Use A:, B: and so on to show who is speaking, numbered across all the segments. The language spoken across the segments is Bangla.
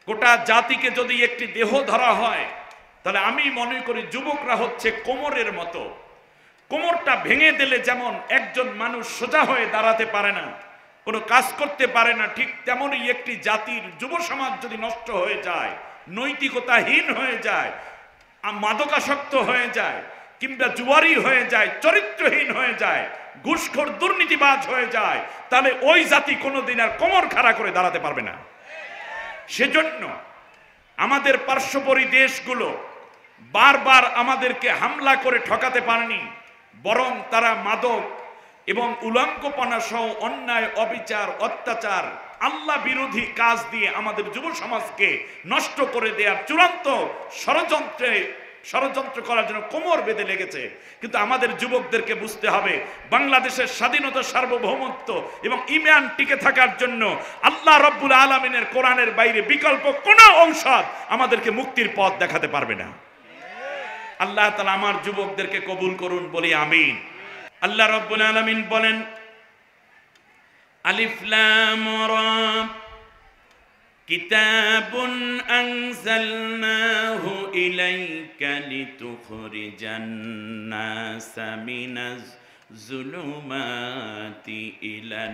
A: গোটা জাতিকে যদি একটি দেহ ধরা হয়, তাহলে আমি মনে করি যুবকরা হচ্ছে কোমরের মতো। কোমরটা ভেঙে দিলে যেমন একজন মানুষ সোজা হয়ে দাঁড়াতে পারে না, কোনো কাজ করতে পারে না, ঠিক তেমনই একটি জাতির যুব সমাজ যদি নষ্ট হয়ে যায়, নৈতিকতাহীন হয়ে যায়, মাদকাসক্ত হয়ে যায়, কিংবা জুয়ারি হয়ে যায়, চরিত্রহীন হয়ে যায়, ঘুষখোর দুর্নীতিবাজ হয়ে যায়, তাহলে ওই জাতি কোনোদিন আর কোমর খাড়া করে দাঁড়াতে পারবে না। সেজন্য আমাদের পার্শ্ববর্তী দেশগুলো বারবার আমাদেরকে হামলা করে ঠকাতে পারেনি, বরং তারা মাদক এবং উলঙ্গপনা সহ অন্যায়, অবিচার, অত্যাচার, আল্লাহ বিরোধী কাজ দিয়ে আমাদের যুব সমাজকে নষ্ট করে দেওয়ার চূড়ান্ত ষড়যন্ত্র করার জন্য কোমর বেঁধে লেগেছে। কিন্তু আমাদের যুবকদেরকে বুঝতে হবে, বাংলাদেশের স্বাধীনতা, সার্বভৌমত্ব এবং ঈমান টিকে থাকার জন্য আল্লাহ রব্বুল আলামিনের কোরআনের বাইরে বিকল্প কোনো ঔষধ আমাদেরকে মুক্তির পথ দেখাতে পারবে না। আল্লাহ তাআলা আমার যুবকদেরকে কবুল করুন, বলি আমিন। আল্লাহ রব্বুল আলামিন বলেন, আলিফ লাম রা কিতাবুন আনজালনাহু ইলাইকা লিতুখরিজান নাসা মিনাজ যুলুমাতি ইলান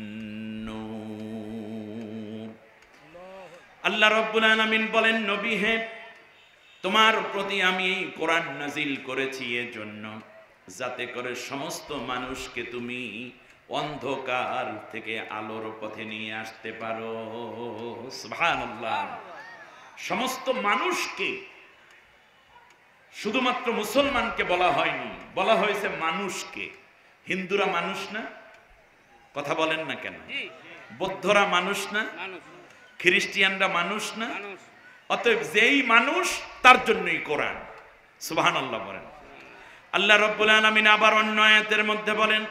A: নূর। আল্লাহ রব্বুল আলামিন বলেন, নবী হে, তোমার প্রতি আমি এই কোরআন নাজিল করেছি এজন্য যাতে করে সমস্ত মানুষকে তুমি অন্ধকার থেকে আলোর পথে নিয়ে আসতে পারো। সুবহানাল্লাহ। সমস্ত মানুষকে, শুধুমাত্র মুসলমানকে বলা হয়নি, বলা হয়েছে মানুষকে। হিন্দুরা মানুষ না? কথা বলেন না কেন? বৌদ্ধরা মানুষ না? খ্রিস্টিয়ানরা মানুষ না? অতএব যেই মানুষ তার জন্যই কোরআন। সুবহানাল্লাহ বলেন। আল্লাহ রাব্বুল আলামিন আবার অন্য আয়াতের মধ্যে বলেন,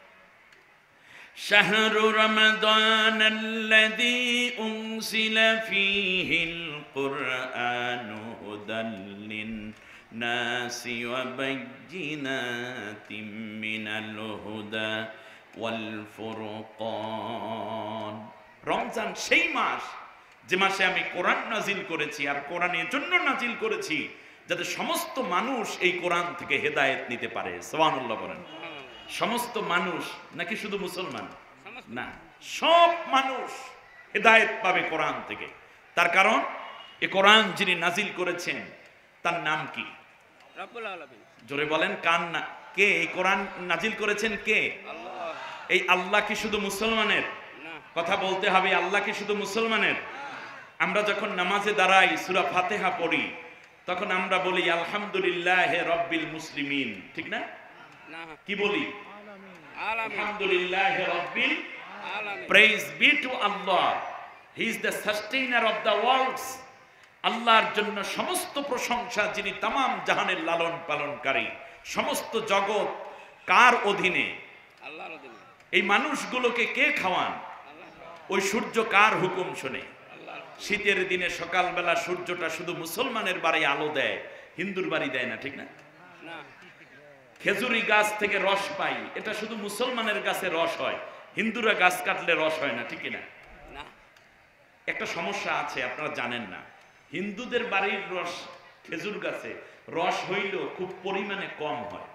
A: শাহরু রমাদানাল্লাযী উনজিলা ফীহিল কুরআনু হুদাল লিন-নাসি ওয়া বায়্যিনাতিম মিনাল হুদা ওয়াল ফুরকান। রমজান সেই মাস যে মাসে আমি কোরআন নাজিল করেছি, আর কোরআন এর জন্য নাজিল করেছি যাতে সমস্ত মানুষ এই কোরআন থেকে হেদায়েত নিতে পারে। সুবহানাল্লাহ বলেন। সমস্ত মানুষ নাকি শুধু মুসলমান? না, সব মানুষ হেদায়েত পাবে কোরআন থেকে। তার কারণ এই কোরআন যিনি নাজিল করেছেন তার নাম কি? রব্বুল আলামিন। জোরে বলেন, কার না? কে এই কোরআন নাজিল করেছেন? কে? আল্লাহ। এই আল্লাহ কি শুধু মুসলমানের? না। কথা বলতে হবে, আল্লাহ কি শুধু মুসলমানের? আমরা যখন নামাজে দাঁড়াই, সূরা ফাতিহা পড়ি, তখন আমরা বলি আলহামদুলিল্লাহি রাব্বিল মুসলিমিন, ঠিক না? কি বলি? আলহামদুলিল্লাহি রাব্বিল আলামিন। Praise be to Allah, he is the sustainer of the worlds. আল্লাহর জন্য সমস্ত প্রশংসা, যিনি तमाम জাহানের লালন পালনকারী। সমস্ত জগৎ কার অধীনে? আল্লাহর অধীনে। এই মানুষগুলোকে কে খাওয়ান? আল্লাহ। ওই সূর্য কার হুকুম শুনে? শীতের দিনে সকালবেলা সূর্যটা শুধু মুসলমানের বাড়ি আলো দেয়, হিন্দুর বাড়ি দেয় না, ঠিক না? খেজুরি গাছ থেকে রস পাই, এটা শুধু মুসলমানের গাছে রস হয়, হিন্দুরা গাছ কাটলে রস হয় না, ঠিক না? একটা সমস্যা আছে, আপনারা জানেন না। হিন্দুদের বাড়ির রস, খেজুর গাছে রস হইলেও খুব পরিমাণে কম হয়,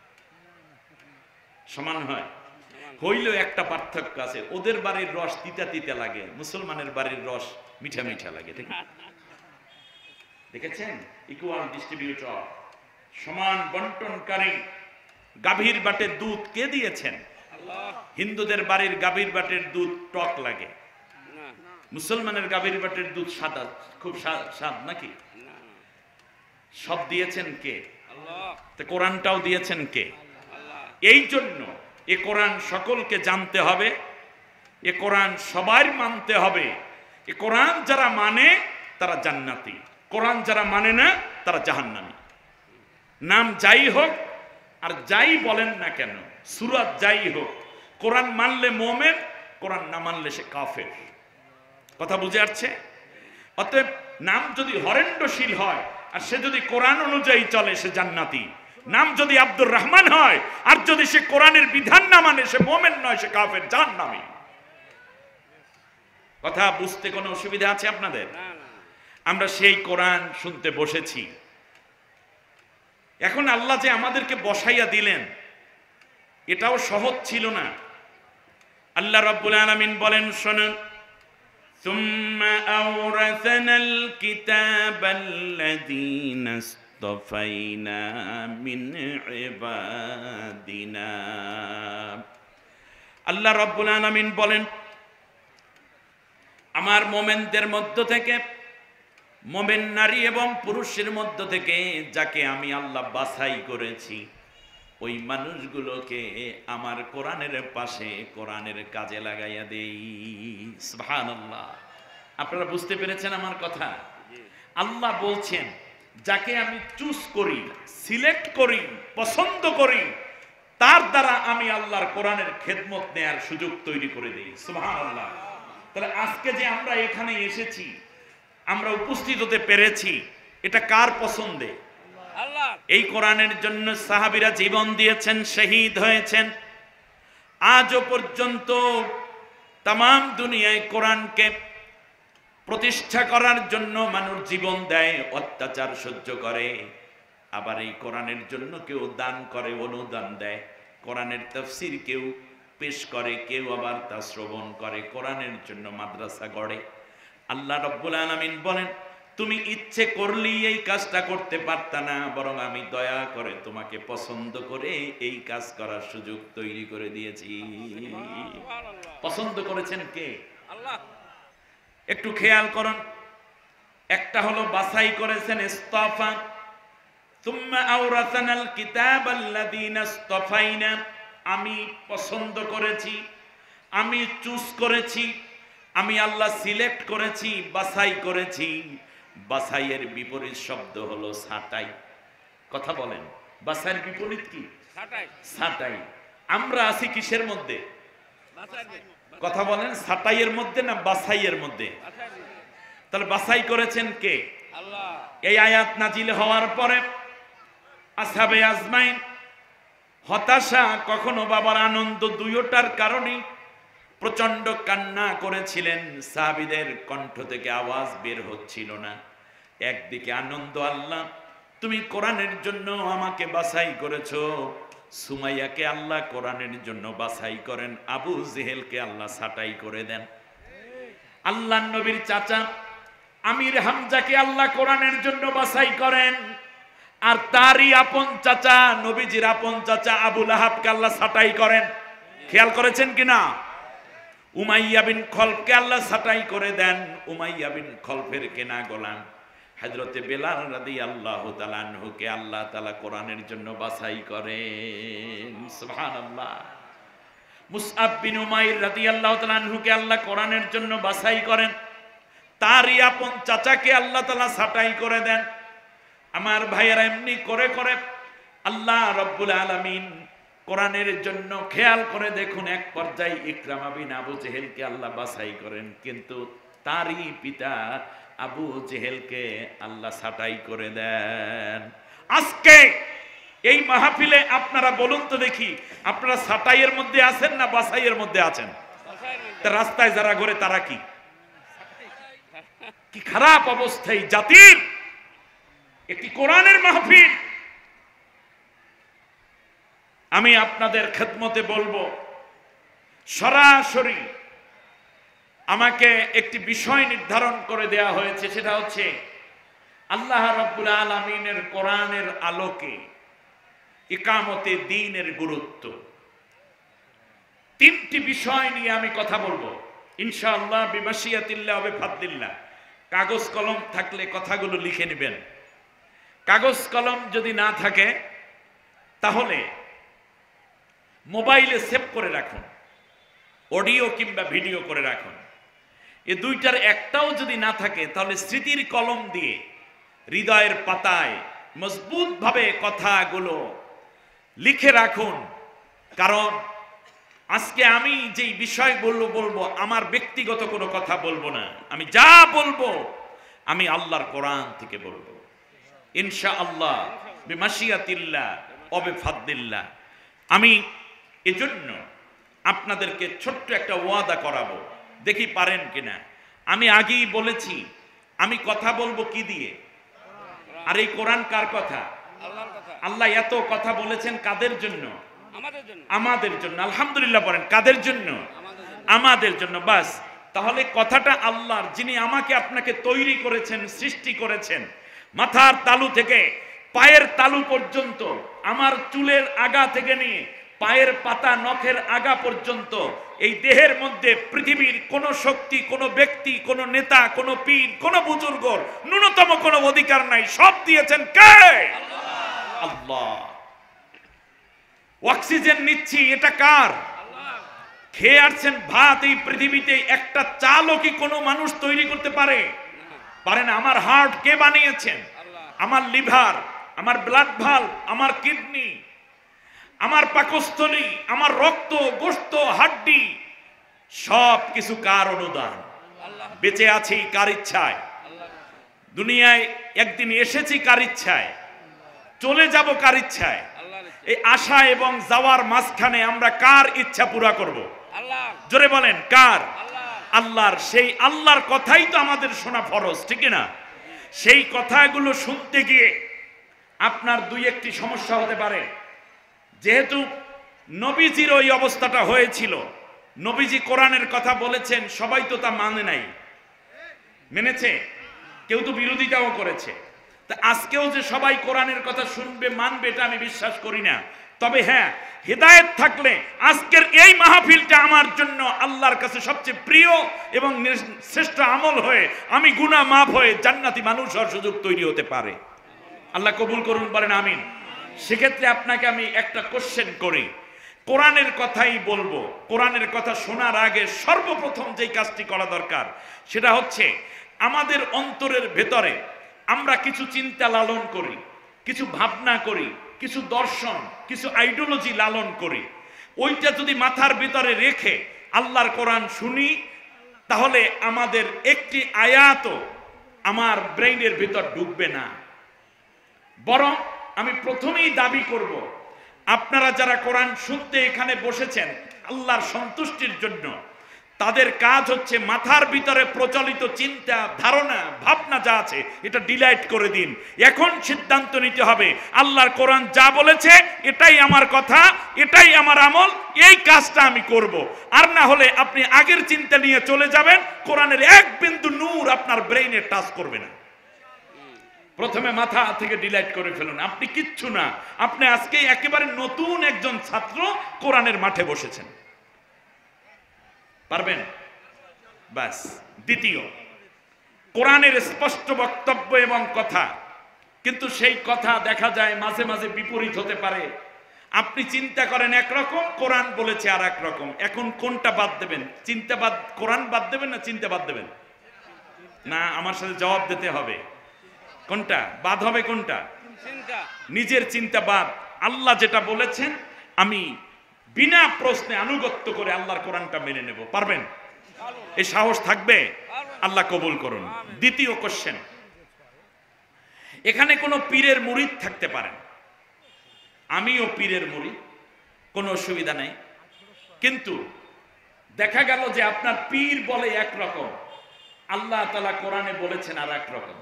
A: সমান হয় হইলেও একটা পার্থক্য আছে, ওদের বাড়ির রস তিতা তিতা লাগে, মুসলমানের বাড়ির রস মিঠা মিঠা লাগে, ঠিক না? দেখেছেন? ইকুয়াল ডিস্ট্রিবিউটর, সমান বন্টনকারী। গাভীর বাটের দুধ কে দিয়েছেন? আল্লাহ। হিন্দুদের বাড়ির গাভীর বাটের দুধ টক লাগে, মুসলমানের গাভীর বাটের দুধ সাদা, খুব স্বাদ নাকি? সব দিয়েছেন কে? আল্লাহ। তো কোরআনটাও দিয়েছেন কে? আল্লাহ। এই জন্য এ কোরআন সকলকে জানতে হবে, এ কোরআন সবার মানতে হবে। এ কোরআন যারা মানে তারা জান্নাতি, কোরআন যারা মানে না তারা জাহান্নামী। নাম যাই হোক আর যাই বলেন না কেন, সূরা যাই হোক, কোরআন মানলে মুমিন, কোরআন না মানলে সে কাফের। কথা বুঝে আসছে? অতএব নাম যদি হরেন্দ্রশীল হয় আর সে যদি কোরআন অনুযায়ী চলে, সে জান্নাতি। নাম যদি আব্দুর রহমান হয় আর যদি সে কোরআনের বিধান না মানে, সে মুমিন নয়, সে কাফের, জাহান্নামী। কথা বুঝতে কোনো অসুবিধা আছে আপনাদের? আমরা সেই কোরআন শুনতে বসেছি। এখন আল্লাহ যে আমাদেরকে বসাইয়া দিলেন এটাও সহজ ছিল না। আল্লাহ রাব্বুল আলামিন বলেন, শুনুন, সুম্মা আওরাসানাল কিতাবাল্লাযীনা ইসতাফাইনা মিন ইবাদিনা। আল্লাহ রাব্বুল আলামিন বলেন, আমার মোমেনদের মধ্য থেকে, মোমেন নারী এবং পুরুষের মধ্য থেকে যাকে আমি আল্লাহ বাছাই করেছি, ওই মানুষগুলোকে আমার কোরআনের পাশে কোরআনের কাজে লাগাইয়া দেই। সুবহানাল্লাহ। আপনারা বুঝতে পেরেছেন আমার কথা? আল্লাহ বলছেন, যাকে আমি চুজ করি, সিলেক্ট করি, পছন্দ করি, তার দ্বারা আমি আল্লাহর কোরআনের খেদমত নেয়ার সুযোগ তৈরি করে দেই। সুবহানাল্লাহ। তাহলে আজকে যে আমরা এখানে এসেছি, আমরা উপস্থিত হতে পেরেছি, এটা কার পছন্দে? আল্লাহ। এই কোরআনের জন্য সাহাবীরা জীবন দিয়েছেন, শহীদ হয়েছেন। আজও পর্যন্ত তামাম দুনিয়ায় কোরআনকে প্রতিষ্ঠা করার জন্য মানুষ জীবন দেয়, অত্যাচার সহ্য করে। আবার এই কোরআনের জন্য কেউ দান করে, অনুদান দেয়। কোরআনের তাফসীর কেউ পেশ করে, কেউ আবার তা শ্রবণ করে। কোরআনের জন্য মাদ্রাসা গড়ে। আল্লাহ রাব্বুল আলামিন বলেন, তুমি ইচ্ছে করলেই এই কাজটা করতে পারতা না, বরং আমি দয়া করে তোমাকে পছন্দ করে এই কাজ করার সুযোগ তৈরি করে দিয়েছি। পছন্দ করেছেন কে? আল্লাহ। একটু খেয়াল করুন, একটা হলো বাছাই করেছেন, ইসতাফা। সুম্মা আওরাসানাল কিতাবাল্লাযীনা ইসতাফাইনা, আমি পছন্দ করেছি, আমি চুজ করেছি, আমি আল্লাহ সিলেক্ট করেছি, বাছাই করেছি। বাছাইয়ের বিপরীত শব্দ হলো ছাঁটাই। কথা বলেন, বাছাইয়ের বিপরীত কি? ছাঁটাই। আমরা আছি কিসের মধ্যে? কথা বলেন, ছাঁটাইয়ের মধ্যে না বাছাইয়ের মধ্যে? তাহলে বাছাই করেছেন কে? আল্লাহ। এই আয়াত নাজিল হওয়ার পরে আসহাবে আজমাইন হতাশা, কখনো বাবার আনন্দ, দুইটার কারণে প্রচন্ড কান্না করেছিলেন। সাহাবীদের কণ্ঠ থেকে আওয়াজ বের হচ্ছিল না। একদিকে আনন্দ, আল্লাহ তুমি কোরআনের জন্য আমাকে বাছাই করেছো। সুমাইয়াকে আল্লাহ কোরআনের জন্য বাছাই করেন, আবু জেহেলকে আল্লাহ ছাঁটাই করে দেন। আল্লাহ নবীর চাচা আমির হামজাকে আল্লাহ কোরআনের জন্য বাছাই করেন, আর তারই আপন চাচা, নবীজির আপন চাচা আবু লাহাবকে আল্লাহ ছাঁটাই করেন। খেয়াল করেছেন কিনা? উমাইয়া বিন খলফকে আল্লাহ ছাঁটাই করে দেন। উমাইয়া বিন খলফের কেনা গোলাম হযরতে বেলাল রাদিয়াল্লাহু তাআলা আনহুকে আল্লাহ তাআলা কোরআনের জন্য বাছাই করেন। সুবহানাল্লাহ। মুসআব বিন উমাইর রাদিয়াল্লাহু তাআলা আনহুকে আল্লাহ কোরআনের জন্য বাছাই করেন, তারই আপন চাচাকে আল্লাহ তাআলা ছাঁটাই করে দেন। আমার ভাইয়েরা, এমনি করে করে আল্লাহ রাব্বুল আলামিন কোরআনের জন্য, খেয়াল করে দেখুন, এক পর্যায়ে ইকরামা বিন আবু জেহেলকে আল্লাহ বাছাই করেন, কিন্তু তারই পিতা আবু জেহেলকে আল্লাহ ছাঁটাই করে দেন। আজকে এই মাহফিলে আপনারা বলুন তো দেখি, আপনারা ছাঁটাইয়ের মধ্যে আছেন না বাছাইয়ের মধ্যে আছেন? রাস্তায় যারা ঘোরে তারা কি খারাপ অবস্থায় জাতির। একটি কোরআনের মাহফিল। আমি আপনাদের খেদমতে বলবো, সরাসরি আমাকে একটি বিষয় নির্ধারণ করে দেয়া হয়েছে, সেটা হচ্ছে আল্লাহ রাব্বুল আলামিনের কোরআনের আলোকে ইকামতে দ্বীনের গুরুত্ব। তিনটি বিষয় নিয়ে আমি কথা বলবো ইনশাআল্লাহ, বিমাশিয়াতিল্লাহ ওয়া বিফাদলিল্লাহ। কাগজ কলম থাকলে কথাগুলো লিখে নেবেন। কাগজ কলম যদি না থাকে তাহলে মোবাইলে সেভ করে রাখুন, অডিও কিংবা ভিডিও করে রাখুন। এই দুইটার একটাও যদি না থাকে তাহলে স্মৃতির কলম দিয়ে হৃদয়ের পাতায় মজবুতভাবে কথাগুলো লিখে রাখুন। কারণ আজকে আমি যেই বিষয়গুলো বলবো, আমার ব্যক্তিগত কোনো কথা বলবো না। আমি যা বলবো আমি আল্লাহর কোরআন থেকে বলবো ইনশাআল্লাহ, বিমাশিয়াতিল্লাহ ওয়া বিফাদলিল্লাহ। আমি এজন্য আপনাদেরকে ছোট্ট একটা ওয়াদা করাবো, দেখি পারেন কিনা। আমি আগেই বলেছি, আমি কথা বলবো কি দিয়ে? আর এই কোরআন কার কথা? আল্লাহ এত কথা বলেছেন কাদের জন্য? আমাদের জন্য। আলহামদুলিল্লাহ বলেন, কাদের জন্য? আমাদের জন্য। বাস, তাহলে কথাটা আল্লাহর, যিনি আমাকে আপনাকে তৈরি করেছেন, সৃষ্টি করেছেন, মাথার তালু থেকে পায়ের তালু পর্যন্ত, আমার চুলের আগা থেকে নিয়ে পায়ের পাতা নখের আগা পর্যন্ত এই দেহের মধ্যে পৃথিবীর কোন শক্তি, কোন ব্যক্তি, কোন নেতা, কোন পীর, কোন বুজুর্গর ন্যূনতম কোন অধিকার নাই। সব দিয়েছেন কে? আল্লাহ। অক্সিজেন নিচ্ছি, এটা কার? খেয়ে আসছেন ভাত, এই পৃথিবীতে একটা চালও কি কোনো মানুষ তৈরি করতে পারে? পারে না। আমার হার্ট কে বানিয়েছেন? আমার লিভার, আমার ব্লাড ভাল্ব, আমার কিডনি, আমার পাকস্থলী, আমার রক্ত, গোশত, হাড্ডি, সব কিছু কার অনুদান? বেঁচে আছি কার ইচ্ছায়? দুনিয়ায় একদিন এসেছি কার ইচ্ছায়? চলে যাব কার ইচ্ছায়? এই আশা এবং যাওয়ার মাঝখানে আমরা কার ইচ্ছা পুরা করব? জোরে বলেন, কার? আল্লাহর। সেই আল্লাহর কথাই তো আমাদের শোনা ফরজ, ঠিক না? সেই কথাগুলো শুনতে গিয়ে আপনার দুই একটি সমস্যা হতে পারে। যেহেতু নবীজির ওই অবস্থাটা হয়েছিল, নবীজি কোরআনের কথা বলেছেন, সবাই তো তা মানে নাই। মেনেছে? কেউ তো বিরোধিতাও করেছে। তা আজকেও যে সবাই কোরআনের কথা শুনবে, মানবে, এটা আমি বিশ্বাস করি না। তবে হ্যাঁ, হেদায়েত থাকলে আজকের এই মাহফিলটা আমার জন্য আল্লাহর কাছে সবচেয়ে প্রিয় এবং শ্রেষ্ঠ আমল হয়ে আমি গুনাহ মাফ হয়ে জান্নাতি মানুষ হওয়ার সুযোগ তৈরি হতে পারে। আল্লাহ কবুল করুন, বলেন আমিন। সেক্ষেত্রে আপনাকে আমি একটা কোশ্চেন করি, কোরআনের কথাই বলবো। কোরআনের কথা শোনার আগে সর্বপ্রথম যেই কাজটি করা দরকার সেটা হচ্ছে আমাদের অন্তরের ভেতরে আমরা কিছু চিন্তা লালন করি, কিছু ভাবনা করি, কিছু দর্শন, কিছু আইডিওলজি লালন করি। ওইটা যদি মাথার ভিতরে রেখে আল্লাহর কোরআন শুনি, তাহলে আমাদের একটি আয়াতও আমার ব্রেইনের ভিতর ঢুকবে না। বরং আমি প্রথমেই দাবি করব, আপনারা যারা কোরআন শুনতে এখানে বসেছেন আল্লাহর সন্তুষ্টির জন্য, তাদের কাজ হচ্ছে মাথার ভিতরে প্রচলিত চিন্তা, ধারণা, ভাবনা যা আছে এটা ডিলাইট করে দিন। এখন সিদ্ধান্ত নিতে হবে আল্লাহর কোরআন যা বলেছে এটাই আমার কথা, এটাই আমার আমল, এই কাজটা আমি করব। আর না হলে আপনি আগের চিন্তা নিয়ে চলে যাবেন, কোরআনের এক বিন্দু নূর আপনার ব্রেইনে টাচ করবে না। প্রথমে মাথা থেকে ডিলাইট করে ফেলুন, আপনি কিচ্ছু না, আপনি আজকে একেবারে নতুন একজন ছাত্র কোরআনের মাঠে বসেছেন। পারবেন? বাস। দ্বিতীয়, কোরআনের স্পষ্ট বক্তব্য এবং কথা, কিন্তু সেই কথা দেখা যায় মাঝে মাঝে বিপরীত হতে পারে। আপনি চিন্তা করেন একরকম, কোরআন বলেছে আর এক রকম। এখন কোনটা বাদ দেবেন? চিন্তা বাদ, কোরআন বাদ দেবেন না চিন্তা বাদ দেবেন? না, আমার সাথে জবাব দিতে হবে। কোনটা বাদ হবে? কোনটা? নিজের চিন্তা বাদ। আল্লাহ যেটা বলেছেন আমি বিনা প্রশ্নে আনুগত্য করে আল্লাহর কোরআনটা মেনে নেব। পারবেন? এই সাহস থাকবে? আল্লাহ কবুল করুন। দ্বিতীয় কোশ্চেন, এখানে কোনো পীরের মুরিদ থাকতে পারেন, আমিও পীরের মুরিদ, কোনো অসুবিধা নেই। কিন্তু দেখা গেল যে আপনার পীর বলে একরকম, আল্লাহ তাআলা কোরআনে বলেছেন আর এক রকম।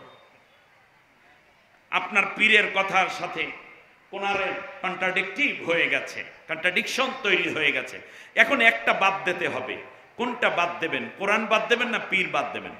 A: আপনার পীরের কথার সাথে কোরআনের কন্ট্রাডিকটিভ হয়ে গেছে, কন্ট্রাডিকশন তৈরি হয়ে গেছে। এখন একটা বাদ দিতে হবে। কোনটা বাদ দেবেন? কোরআন বাদ দেবেন না পীর বাদ দেবেন?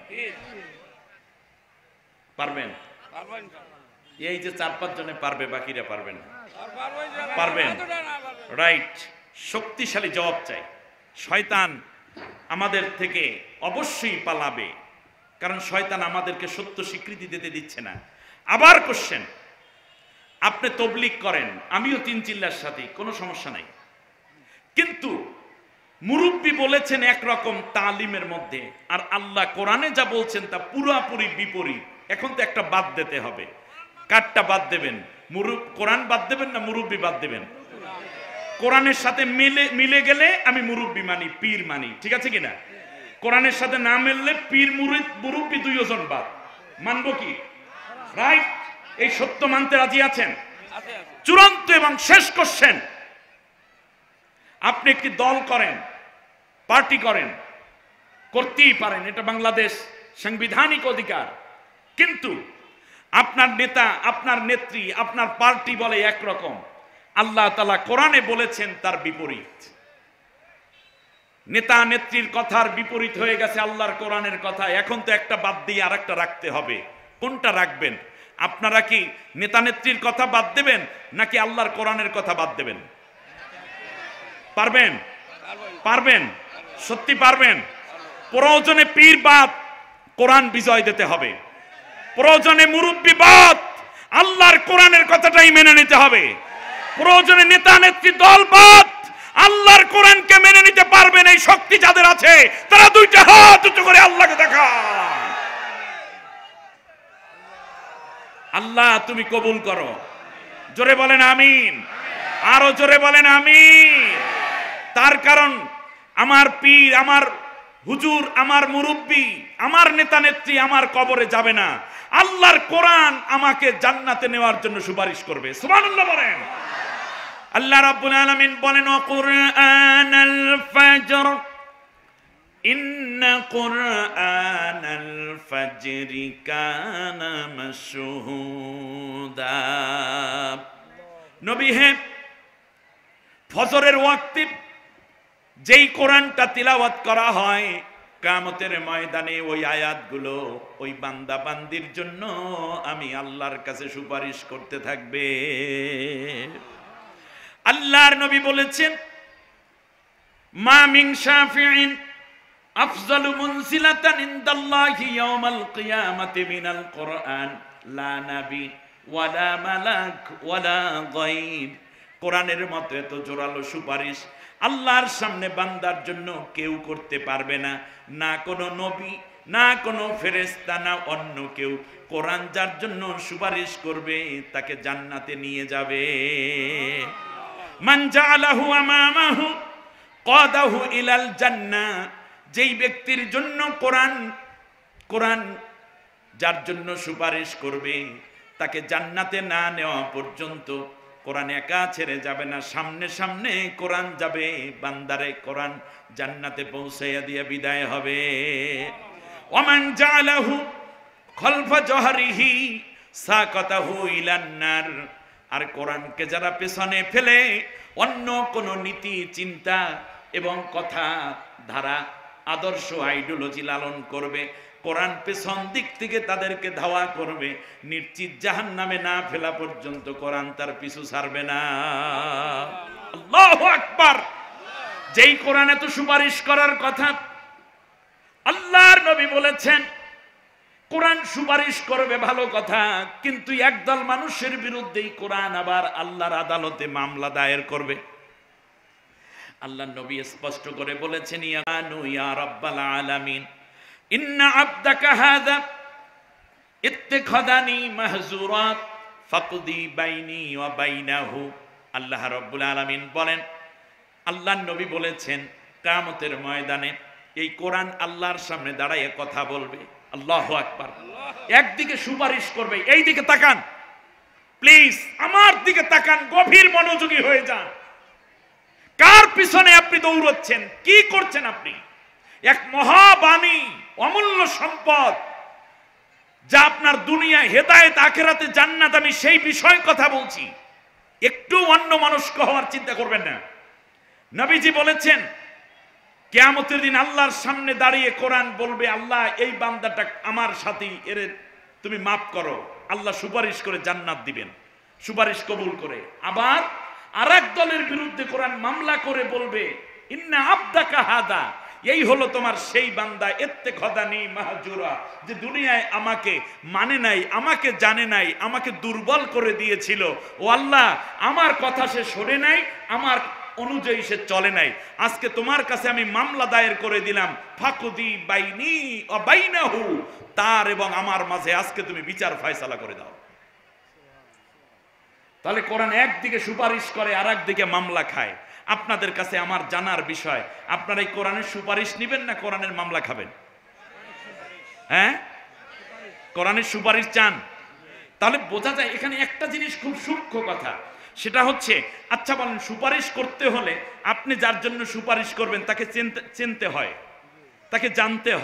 A: পারবেন? এই যে 4-5 জনে পারবে, বাকিরা পারবেন? পারবেন? রাইট। শক্তিশালী জবাব চাই। শয়তান আমাদের থেকে অবশ্যই পালাবে, কারণ শয়তান আমাদেরকে সত্য স্বীকৃতি দিতে দিচ্ছে না। আবার কোশ্চেন, আপনি তবলিগ করেন, আমিও 3 চিল্লার সাথে, কোনো সমস্যা নাই, কিন্তু মুরব্বী বলেছেন একরকম তালিমের মধ্যে, আর আল্লাহ কোরআনে যা বলছেন তা পুরোপুরি বিপরীত। এখন তো একটা বাদ দিতে হবে। কারটা বাদ দেবেন? কোরআন বাদ দেবেন না মুরব্বী বাদ দেবেন? কোরআনের সাথে মিলে গেলে আমি মুরব্বী মানি, পীর মানি, ঠিক আছে কিনা? কোরআনের সাথে না মিললে পীর মুরব্বী দুইজন বাদ, মানবো কি? রাইট। এই সত্য মানতে রাজি আছেন? চূড়ান্ত এবং শেষ কোশ্চেন, আপনি একটি দল করেন, পার্টি করেন, করতেই পারেন, এটা বাংলাদেশ সাংবিধানিক অধিকার। কিন্তু আপনার নেতা, আপনার নেত্রী, আপনার পার্টি বলে একরকম, আল্লাহ তাআলা কোরআনে বলেছেন তার বিপরীত। নেতা নেত্রীর কথার বিপরীত হয়ে গেছে আল্লাহর কোরআনের কথা। এখন তো একটা বাদ দিয়ে আরেকটা রাখতে হবে। কোনটা রাখবেন? আপনারা কি নেতা নেত্রীর কথা বাদ দেবেন নাকি আল্লাহর কোরআনের কথা বাদ দেবেন? পারবেন? পারবেন? সত্যি পারবেন? প্রয়োজনে পীর বাদ, কোরআন বিজয় দিতে হবে। প্রয়োজনে মুরব্বী বাদ, আল্লাহর কোরআনের কথাটাই মেনে নিতে হবে। প্রয়োজনে নেতা নেত্রী দল বাদ, আল্লাহর কোরআনকে মেনে নিতে পারবেন এই শক্তি যাদের আছে তারা দুইটা হাত উঁচু করে আল্লাহকে দেখা। আল্লাহ তুমি কবুল করো। জোরে বলেন আমিন, আরো জোরে বলেন আমিন। তার কারণ আমার পীর, আমার হুজুর, আমার মুরব্বী, আমার নেতা নেত্রী আমার কবরে যাবে না, আল্লাহর কোরআন আমাকে জান্নাতে নেওয়ার জন্য সুপারিশ করবে। সুবহানাল্লাহ বলেন। আল্লাহ রাব্বুল আলামিন বলেন কুরআনাল ফাজর ইন্না কুরআনাল ফাজরি কানা মাশহুদা। নবী হে, ফজরের ওয়াক্তে যেই কোরআনটা তিলাওয়াত করা হয় কিয়ামতের ময়দানে ওই আয়াতগুলো ওই বান্দা বান্দির জন্য আমি আল্লাহর কাছে সুপারিশ করতে থাকবে। আল্লাহর নবী বলেছেন মা মিন শাফিঈন আফজালু মুনজিলাতান ইনদাল্লাহি ইয়াওমাল কিয়ামাতি মিনাল কুরআন লা নবী ওয়ালা মালাক ওয়ালা গায়ব। কোরআনের মতো এত জোরালো সুপারিশ আল্লাহর সামনে বান্দার জন্য কেউ করতে পারবে না, না কোনো নবী, না কোনো ফেরেশতা, না অন্য কেউ। কোরআন যার জন্য সুপারিশ করবে তাকে জান্নাতে নিয়ে যাবে। মান জাআলাহু আমামাহু কাদাহু ইলাল জান্নাহ। যেই ব্যক্তির জন্য কোরআন যার জন্য সুপারিশ করবে তাকে জান্নাতে না নেওয়া পর্যন্ত কোরআন একা ছেড়ে যাবে না, সামনে সামনে কোরআন যাবে, বান্দারে কোরআন জান্নাতে পৌঁছাইয়া দিয়ে বিদায় হবে। ওমান জাআলাহু খলফা জহরিহি সাকাতাহু ইলান নার। আর কোরআনকে যারা পেছনে ফেলে অন্য কোন নীতি চিন্তা এবং কথা ধারা আদর্শ আইডিওলজি লালন করবে, কোরআন পেছন দিক থেকে তাদেরকে ধাওয়া করবে, নিশ্চিত জাহান্নামে না ফেলা পর্যন্ত কোরআন তার পিছু ছাড়বে না। আল্লাহু আকবার। যেই কোরআন এত সুপারিশ করার কথা, আল্লাহর নবী বলেছেন কোরআন সুপারিশ করবে ভালো কথা, কিন্তু একদল মানুষের বিরুদ্ধেই কোরআন আবার আল্লাহর আদালতে মামলা দায়ের করবে। আল্লাহ নবী স্পষ্ট করে বলেছেন ইয়া রাব্বাল আলামিন ইন্না আবদাকা হাযা ইত্তাখাযানি মাহজুরাত ফাকদি বাইনি ওয়া বাইনাহু। আল্লাহ রাব্বুল আলামিন বলেন, আল্লাহর নবী বলেছেন কিয়ামতের ময়দানে এই কোরআন আল্লাহর সামনে দাঁড়ায় কথা বলবে। আল্লাহু আকবার। একদিকে সুপারিশ করবে, এই দিকে তাকান প্লিজ, আমার দিকে তাকান, গভীর মনোযোগী হয়ে যান। কার পিছনে আপনি দৌড়চ্ছেন? কি করছেন আপনি? এক মহাবাণী, অমূল্য সম্পদ, যা আপনার দুনিয়ায় হেদায়েত, আখিরাতে জান্নাত। আমি সেই বিষয় কথা বলছি, একটু অন্য মনস্ক হওয়ার চিন্তা করবেন না। নবীজি বলেছেন কিয়ামতের দিন আল্লাহর সামনে দাঁড়িয়ে কোরআন বলবে, আল্লাহ এই বান্দাটা আমার সাথী, এর তুমি মাফ করো। আল্লাহ সুপারিশ করে জান্নাত দিবেন, সুপারিশ কবুল করে। আবার আরেক দলের বিরুদ্ধে কোরআন মামলা করে বলবে ইন্না আবদাকা হাদা, এই হলো তোমার সেই বান্দা ইত্তাখাযানি মাহজুরা, যে দুনিয়ায় আমাকে মানে নাই, আমাকে জানে নাই, আমাকে দুর্বল করে দিয়েছিল। ও আল্লাহ, আমার কথা সে শোনে নাই, আমার অনুযায়ী সে চলে নাই। আজকে তোমার কাছে আমি মামলা দায়ের করে দিলাম, ফাকুদি বাইনি ওয়া বাইনাহু, তার এবং আমার মাঝে আজকে তুমি বিচার ফয়সালা করে দাও। তাহলে কোরআন একদিকে সুপারিশ করে আর একদিকে মামলা খায়। আপনাদের কাছে আমার জানার বিষয়, আপনারা এই কোরআনের সুপারিশ নেবেন না কোরআনের মামলা খাবেন? হ্যাঁ, কোরআনের সুপারিশ চান? তাহলে বোঝা যায় এখানে একটা জিনিস খুব সূক্ষ্ম কথা, সেটা হচ্ছে, আচ্ছা বলেন, সুপারিশ করতে হলে আপনি যার জন্য সুপারিশ করবেন তাকে চিনতে হয়, তাকে জানতে হয়।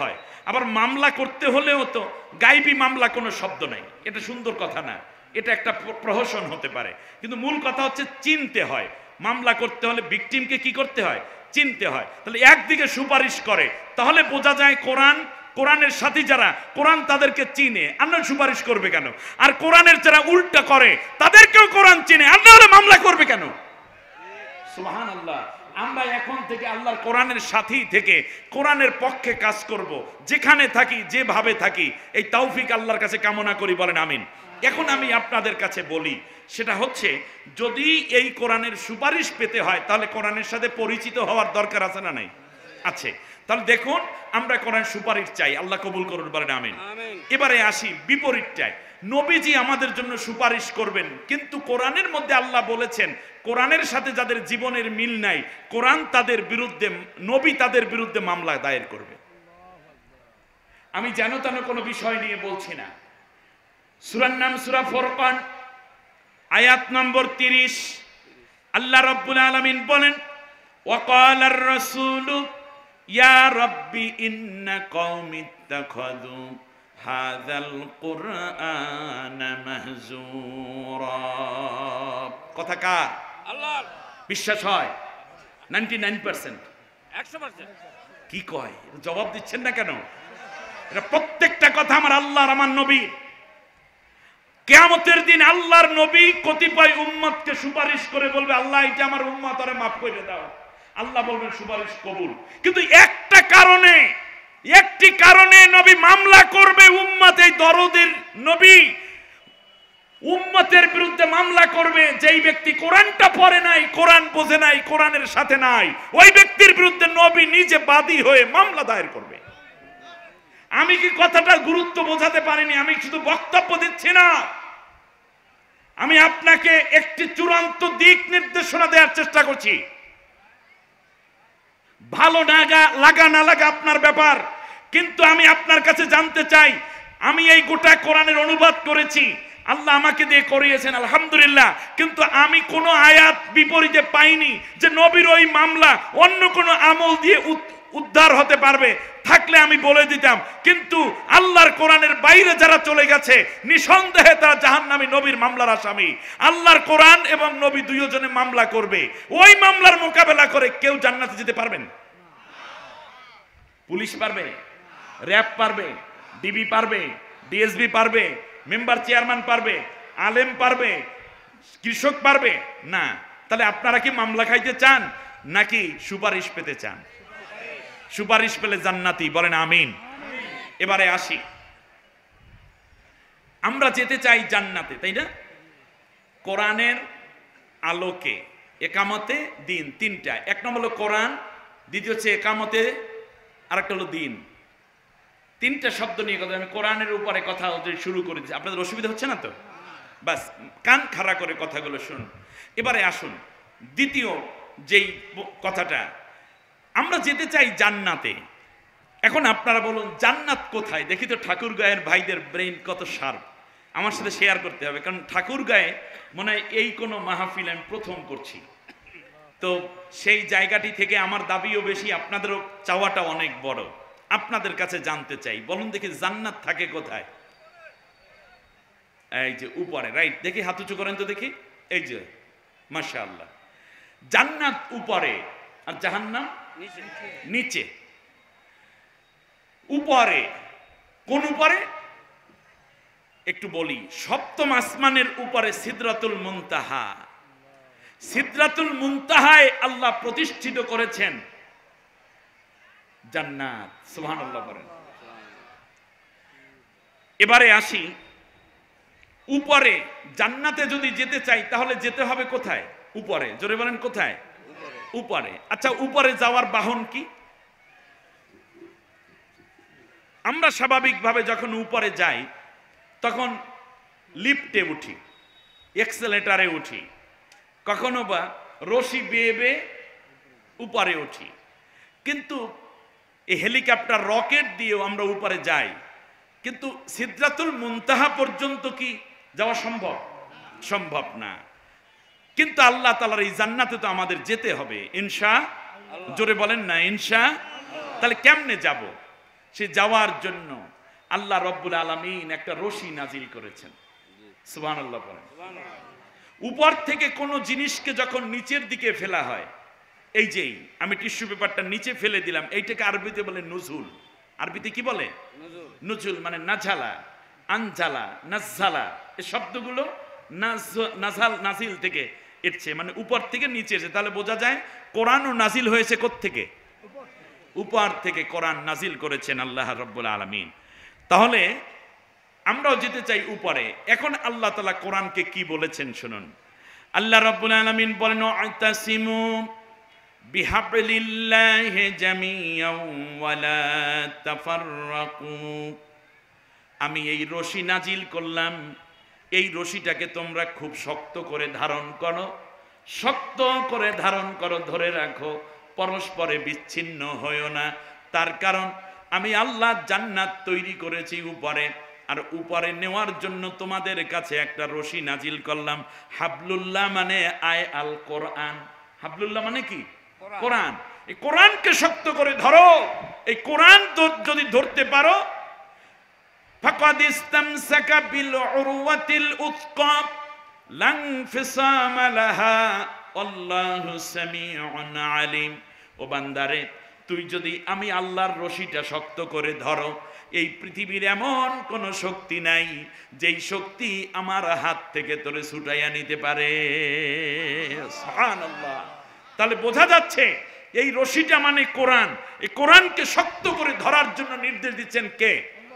A: আবার মামলা করতে হলেও তো গাইবী মামলা কোনো শব্দ নাই, এটা সুন্দর কথা না, এটা একটা প্রহসন হতে পারে, কিন্তু মূল কথা হচ্ছে চিনতে হয়। মামলা করতে হলে ভিকটিমকে কি করতে হয়? চিনতে হয়। তাহলে একদিকে সুপারিশ করে, তাহলে বোঝা যায় কোরআনের সাথী যারা, কোরআন তাদেরকে চিনে, আল্লাহ সুপারিশ করবে কেন? আর কোরআনের যারা উল্টা করে তাদেরকেও কোরআন চিনে, আল্লাহ মামলা করবে কেন? সুবহানাল্লাহ। আমরা এখন থেকে আল্লাহর কোরআনের সাথী থেকে কোরআনের পক্ষে কাজ করব, যেখানে থাকি যেভাবে থাকি। এই তৌফিক আল্লাহর কাছে কামনা করি, বলেন আমিন। এখন আমি আপনাদের কাছে বলি, সেটা হচ্ছে যদি এই কোরআনের সুপারিশ পেতে হয় তাহলে কোরআনের সাথে পরিচিত হওয়ার দরকার আছে না নাই? আছে। তাহলে দেখুন, আমরা কোরআন সুপারিশ চাই, আল্লাহ কবুল করুন, বলেন আমিন। এবারে আসি বিপরীতটায়। নবীজি আমাদের জন্য সুপারিশ করবেন, কিন্তু কোরআনের মধ্যে আল্লাহ বলেছেন কোরআনের সাথে যাদের জীবনের মিল নাই, কোরআন তাদের বিরুদ্ধে, নবী তাদের বিরুদ্ধে মামলা দায়ের করবে। আমি যেন তেন কোনো বিষয় নিয়ে বলছি না। সূরার নাম সূরা ফুরকান, আয়াত নম্বর 30। আল্লাহ রাব্বুল আলামিন বলেন, ওয়াকালার রাসূলু ইয়া রাব্বি ইন্না কওমি ইত্তাখাযু হাযাল কুরআনা মাহজুরা। কথা কার? আল্লাহর। বিশ্বাস হয়? 99%, 100%। কি কয়? জবাব দিচ্ছেন না কেন? এটা প্রত্যেকটা কথা আমার আল্লাহর, আমার নবীর। কিয়ামতের দিন আল্লাহর নবী কতিপয় উম্মতকে সুপারিশ করে বলবে, আল্লাহ এটা আমার উম্মত, আরে মাফ করে দাও। আল্লাহ বলবেন সুপারিশ কবুল। কিন্তু একটি কারণে নবী মামলা করবে। উম্মত, এই দরদের নবী উম্মতের বিরুদ্ধে মামলা করবে। যেই ব্যক্তি কোরআনটা পড়ে নাই, কোরআন বোঝে নাই, কোরআনের সাথে নাই, ওই ব্যক্তির বিরুদ্ধে নবী নিজে বাদী হয়ে মামলা দায়ের করবে। আমি কি কথাটা গুরুত্ব বোঝাতে পারিনি? আমি শুধু বক্তব্য দিচ্ছি না, আমি আপনাকে একটি চূড়ান্ত দিক নির্দেশনা দেওয়ার চেষ্টা করছি। ভালো লাগা না লাগা আপনার ব্যাপার, কিন্তু আমি আপনার কাছে জানতে চাই, আমি এই গোটা কোরআনের অনুবাদ করেছি, আল্লাহ আমাকে দিয়ে করিয়েছেন, আলহামদুলিল্লাহ। কিন্তু আমি কোনো আয়াত বিপরীতে পাইনি যে নবীর ওই মামলা অন্য কোনো আমল দিয়ে উদ্ধার হতে পারবে। থাকলে আমি বলে দিতাম, কিন্তু আল্লাহর কোরআনের বাইরে যারা চলে গেছে নিঃসন্দেহে তারা জাহান্নামী, নবীর মামলার আসামি। আল্লাহর কোরআন এবং নবী দুইজনে মামলা করবে। ওই মামলার মোকাবেলা করে কেউ জান্নাতে যেতে পারবেন? পুলিশ পারবে? র‍্যাব পারবে? ডিবি পারবে? ডিএসবি পারবে? মেম্বার চেয়ারম্যান পারবে? আলেম পারবে? কৃষক পারবে না? তাহলে আপনারা কি মামলা খাইতে চান নাকি সুপারিশ পেতে চান? সুপারিশ পেলে জান্নাতি, বলেন আমিন। এবারে আসি, আমরা যেতে চাই জান্নাতে, তাই না? কোরআনের আলোকে একামতে দিন তিনটা। এক নম্বর হলো কোরআন, দ্বিতীয় হচ্ছে একামতে, আরেকটা হলো দিন। তিনটা শব্দ নিয়ে কথা। আমি কোরআনের উপরে কথা শুরু করে দিচ্ছি, আপনাদের অসুবিধা হচ্ছে না তো? বাস কান খাড়া করে কথাগুলো শুনুন। এবারে আসুন দ্বিতীয় যেই কথাটা, আমরা যেতে চাই জান্নাতে। এখন আপনারা বলুন জান্নাত কোথায়? দেখি তো ঠাকুরগাঁয়ের ভাইদের ব্রেইন কত শার্প, আমার সাথে শেয়ার করতে হবে। কারণ ঠাকুরগাঁয়ে মনে হয় এই কোনো মাহফিল আমি প্রথম করছি, তো সেই জায়গাটি থেকে আমার দাবিও বেশি, আপনাদেরও চাওয়াটা অনেক বড়। আপনাদের কাছে জানতে চাই, বলুন দেখি জান্নাত থাকে কোথায়? এই যে উপরে, রাইট। দেখি হাত উঁচু করেন তো দেখি। এই যে মাশাআল্লাহ, জান্নাত উপরে আর জাহান্নাম নিচে। উপরে কোন উপরে একটু বলি, সপ্তম আসমানের উপরে সিদরাতুল মুনতাহা। সিদরাতুল মুনতাহায় আল্লাহ প্রতিষ্ঠিত করেছেন জান্নাত। সুবহানাল্লাহ বলেন। এবারে আসি উপরে। জান্নাতে যদি যেতে চাই তাহলে যেতে হবে কোথায়? উপরে। জোরে বলেন কোথায়? উপরে। আচ্ছা, উপরে যাওয়ার বাহন কি? আমরা স্বাভাবিকভাবে যখন উপরে যাই তখন লিফটে উঠি, এক্সেলেটারে উঠি, কখনো বা রশি বেয়ে বেয়ে উপরে উঠি। কিন্তু এই হেলিকপ্টার, রকেট দিয়েও আমরা উপরে যাই, কিন্তু সিদরাতুল মুনতাহা পর্যন্ত কি যাওয়া সম্ভব? সম্ভব না। কিন্তু আল্লাহ তাআলার এই জান্নাতে তো আমাদের যেতে হবে ইনশাআল্লাহ। জোরে বলেন না ইনশাআল্লাহ। তাহলে কেমনে যাব? সে যাওয়ার জন্য আল্লাহ রব্বুল আলামিন একটা রশি নাজিল করেছেন। সুবহানাল্লাহ পড়েন। উপর থেকে কোনো জিনিসকে যখন নিচের দিকে ফেলা হয়, এই যেই আমি টিস্যু পেপারটা নিচে ফেলে দিলাম, এইটাকে আরবিতে বলে নুজুল। আরবিতে কি বলে? নুজুল। মানে নাঝালা, আনজালা, নাজ্জালা, এই শব্দগুলো নাজাল নাজিল থেকে এসছে, মানে উপর থেকে নিচে এসে। তাহলে বোঝা যায় কোরআনও নাজিল হয়েছে কোত্থেকে? উপর থেকে কোরআন নাজিল করেছেন আল্লাহ রাব্বুল আলামিন। তাহলে আমরাও যেতে চাই উপরে। এখন আল্লাহ তাআলা কোরআনকে কি বলেছেন শুনুন। আল্লাহ রাব্বুল আলামিন বলেন, আ'তাসিমু বিহাবলিল্লাহি জামিআন ওয়া লা তাফাররাকু। আমি এই রশি নাজিল করলাম, এই রশিটাকে তোমরা খুব শক্ত করে ধারণ করো, শক্ত করে ধারণ করো, ধরে রাখো, পরস্পরে বিচ্ছিন্ন হয়ো না। তার কারণ আমি আল্লাহ জান্নাত তৈরি করেছি উপরে, আর উপরে নেওয়ার জন্য তোমাদের কাছে একটা রশি নাজিল করলাম। হাবলুল্লাহ মানে আয় আল কোরআন। হাবলুল্লাহ মানে কি? কোরআন। এই কোরআনকে শক্ত করে ধরো। এই কোরআন যদি ধরতে পারো, ফাকাদ ইসতামসাকা বিল উরওয়াতিল উসকা লা ইনফিসামা লাহা আল্লাহু সামিউন আলিম। ও বান্দারে, তুই যদি আমি আল্লাহর রশিটা শক্ত করে ধরো, এই পৃথিবীর এমন কোন শক্তি নাই যেই শক্তি আমার হাত থেকে তোরে ছুটাইয়া নিতে পারে। সুবহানাল্লাহ। তাহলে বোঝা যাচ্ছে এই রশিটা মানে কোরআন। এই কোরআনকে শক্ত করে ধরার জন্য নির্দেশ দিচ্ছেন কে?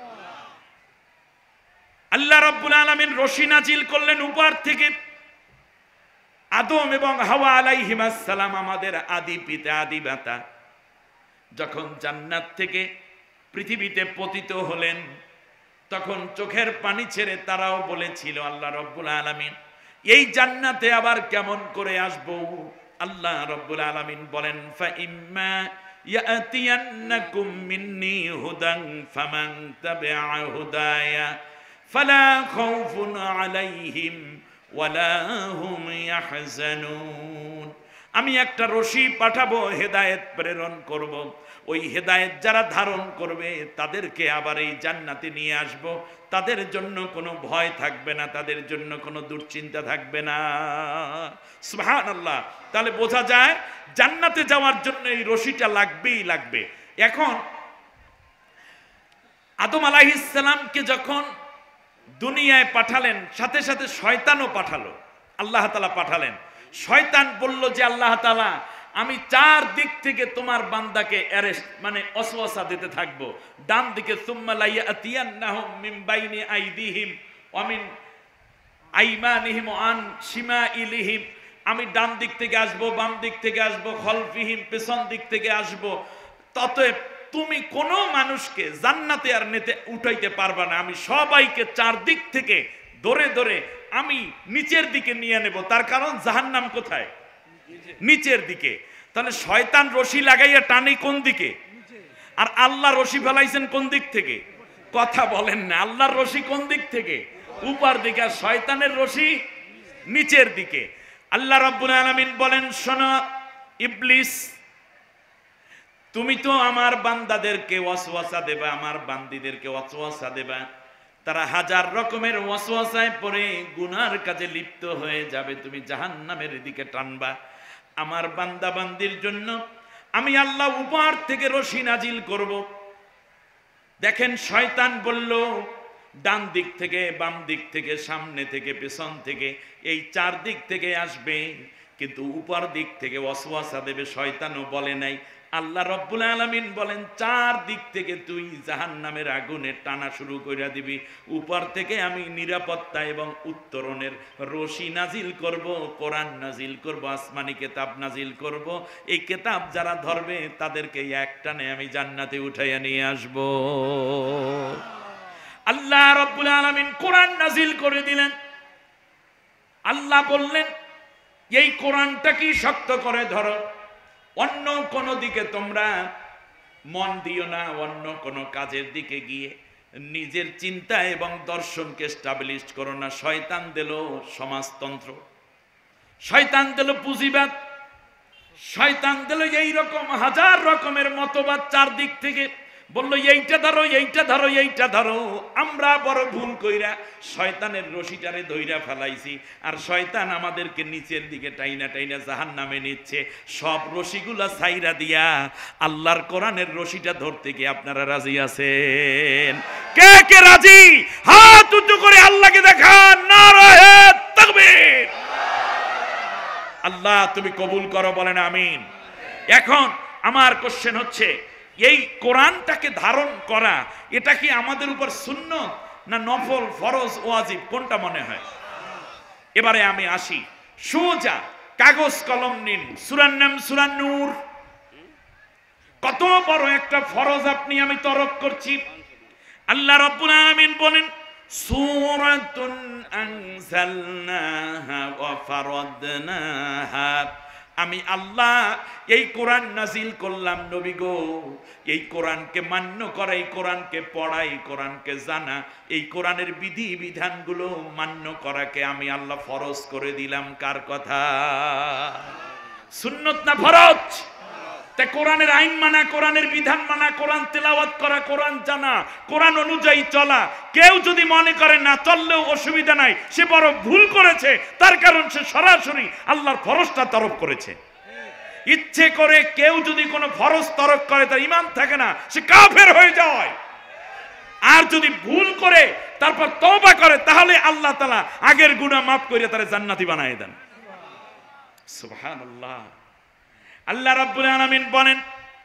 A: আল্লাহ রাব্বুল আলামিন রশি নাজিল করলেন উপর থেকে। আদম এবং হাওয়া আলাইহিমাস সালাম, আমাদের আদি পিতা আদি মাতা, যখন জান্নাত থেকে পৃথিবীতে পতিত হলেন, তখন চোখের পানি ছেড়ে তারাও বলেছিল, আল্লাহ রাব্বুল আলামিন এই জান্নাতে আবার কেমন করে আসবো? আল্লাহ রাব্বুল আলামিন বলেন, ফাইম্মা ইয়াতিয়ান্নাকুম মিন্নি হুদান ফামান তাবিআ হুদায়া ফালা খাউফুন আলাইহিম ওয়ালা হুম ইয়াহজানুন। আমি একটা রশি পাঠাবো, হেদায়েত প্রেরণ করব। ওই হেদায়েত যারা ধারণ করবে তাদেরকে আবার এই জান্নাতে নিয়ে আসব। তাদের জন্য কোনো ভয় থাকবে না, তাদের জন্য কোনো দুশ্চিন্তা থাকবে না। সুবহানাল্লাহ। তাহলে বোঝা যায় জান্নাতে যাওয়ার জন্য এই রশিটা লাগবেই লাগবে। এখন আদম আলাইহিস সালামকে যখন দুনিয়ায় পাঠালেন, সাথে সাথে শয়তানও পাঠালো। আল্লাহ তাআলা পাঠালেন। শয়তান বলল যে, আল্লাহ তাআলা আমি চার দিক থেকে তোমার বান্দাকে অ্যারেস্ট মানে ওয়াসওয়াসা দিতে থাকবো। ডান দিকে সুম্মা লা ইয়াতিয়ান্নাহুম মিন বাইনি আইদিহিম ওয়া মিন আইমানিহিম ওয়া আন শিমাইলিহিম। আমি ডান দিক থেকে আসবো, বাম দিক থেকে আসবো, খলফিহিম পেছন দিক থেকে আসবো। ততএব তুমি কোনো মানুষকে জান্নাতে আর নিতে উঠাইতে পারবা না। আমি সবাইকে চার দিক থেকে ধরে ধরে আমি নিচের দিকে নিয়ে নেব। তার কারণ জাহান্নাম কোথায়? নিচের দিকে। তাহলে শয়তান রশি লাগাইয়া টানি কোন দিকে? আর আল্লাহ রশি ফেলাইছেন কোন দিক থেকে? কথা বলেন না। আল্লাহর রশি কোন দিক থেকে? উপর দিকে। আর শয়তানের রশি নিচের দিকে। আল্লাহ রাব্বুল আলামিন বলেন, শোনো ইবলিস, তুমি তো আমার বান্দাদেরকে ওয়াসওয়াসা দেবা, আমার বান্দীদেরকে ওয়াসওয়াসা দেবা। তারা হাজার রকমের ওয়াসওয়াসায় পড়ে গুনার কাজে লিপ্ত হয়ে যাবে, তুমি জাহান্নামের দিকে টানবা। আমার বান্দা বান্দির জন্য আমি আল্লাহ উপর থেকে রশি নাজিল করব। দেখেন, শয়তান বলল ডান দিক থেকে, বাম দিক থেকে, সামনে থেকে, পেছন থেকে, এই চার দিক থেকে আসবে, কিন্তু উপর দিক থেকে ওয়াসওয়াসা দেবে। শয়তানও বলে নাই। আল্লাহ রাব্বুল আলামিন বলেন, চার দিক থেকে তুই জাহান্নামের আগুনে টানা শুরু করে দিবি। উপর থেকে আমি নিরাপত্তা এবং উত্তরণের রশি নাজিল করব, কোরআন নাজিল করব, আসমানি কিতাব নাজিল করব। এই কিতাব যারা ধরবে তাদেরকে একটানে আমি জান্নাতে উঠাইয়া নিয়ে আসব। আল্লাহ রাব্বুল আলামিন কোরআন নাজিল করে দিলেন। আল্লাহ বললেন, এই কোরআনটা কি শক্ত করে ধরো, অন্য কোন দিকে তোমরা মন দিও না, অন্য কোন কাজের দিকে গিয়ে নিজের চিন্তা এবং দর্শনকে স্টাবলিশ করো না। শয়তান দিল সমাজতন্ত্র, শয়তান দিল পুঁজিবাদ, শয়তান দিল এই রকম হাজার রকমের মতবাদ চারদিক থেকে বললো এইটা ধরো, এইটা ধরো, এইটা ধরো। আমরা বড় ভুল কইরা শয়তানের রশিটারে ধইরা ফেলাইছি, আর শয়তান আমাদেরকে নিচের দিকে টাইনা টাইনা জাহান্নামে নিচ্ছে। সব রশিগুলা ছাইরা দিয়া আল্লাহর কোরআনের রশিটা ধরতে গিয়ে আপনারা রাজি আছেন? কে কে রাজি? হাত উঁচু করে আল্লাহকে দেখান। নারায়ে তাকবীর। আল্লাহ তুমি কবুল করো, বলেন আমিন। এখন আমার কোশ্চেন হচ্ছে, এই কোরআনটাকে ধারণ করা এটা কি আমাদের উপর সুন্নত না নফল, ফরজ, ওয়াজিব, কোনটা মনে হয়? এবারে আমি আসি, সোজা কাগজ কলম নিন, সূরার নাম সূরা নূর। কত বড় একটা ফরজ আপনি আমি তরক করছি। আল্লাহ রাব্বুল আলামিন বলেন, সূরাতুন আনজালনাহা ওয়া ফারাদনাহা, আমি আল্লাহ এই কোরআন নাজিল করলাম নবী গো। এই কোরআনকে মান্য করা, এই কোরআনকে পড়া, এই কোরআনকে জানা, এই কোরআনের বিধি বিধানগুলো মান্য করাকে আমি আল্লাহ ফরজ করে দিলাম। কার কথা? সুন্নত না ফরজ? তা কোরআনের আইন মানা, কোরআনের বিধান মানা, কোরআন তেলাওয়াত করা, কোরআন জানা, কোরআন অনুযায়ী চলা। কেউ যদি মনে করে না চললেও অসুবিধা নাই, সে বড় ভুল করেছে। তার কারণ সে সরাসরি আল্লাহর ফরজটা তরক করেছে। ইচ্ছে করে কেউ যদি কোনো ফরজ তরক করে, তার ঈমান থাকে না, সে কাফের হয়ে যায়। আর যদি ভুল করে তারপর তওবা করে, তাহলে আল্লাহ তাআলা আগের গুনাহ মাফ করে তারে জান্নাতি বানায় দেন। সুবহানাল্লাহ। আল্লাহ রাব্বুল আলামিন বলেন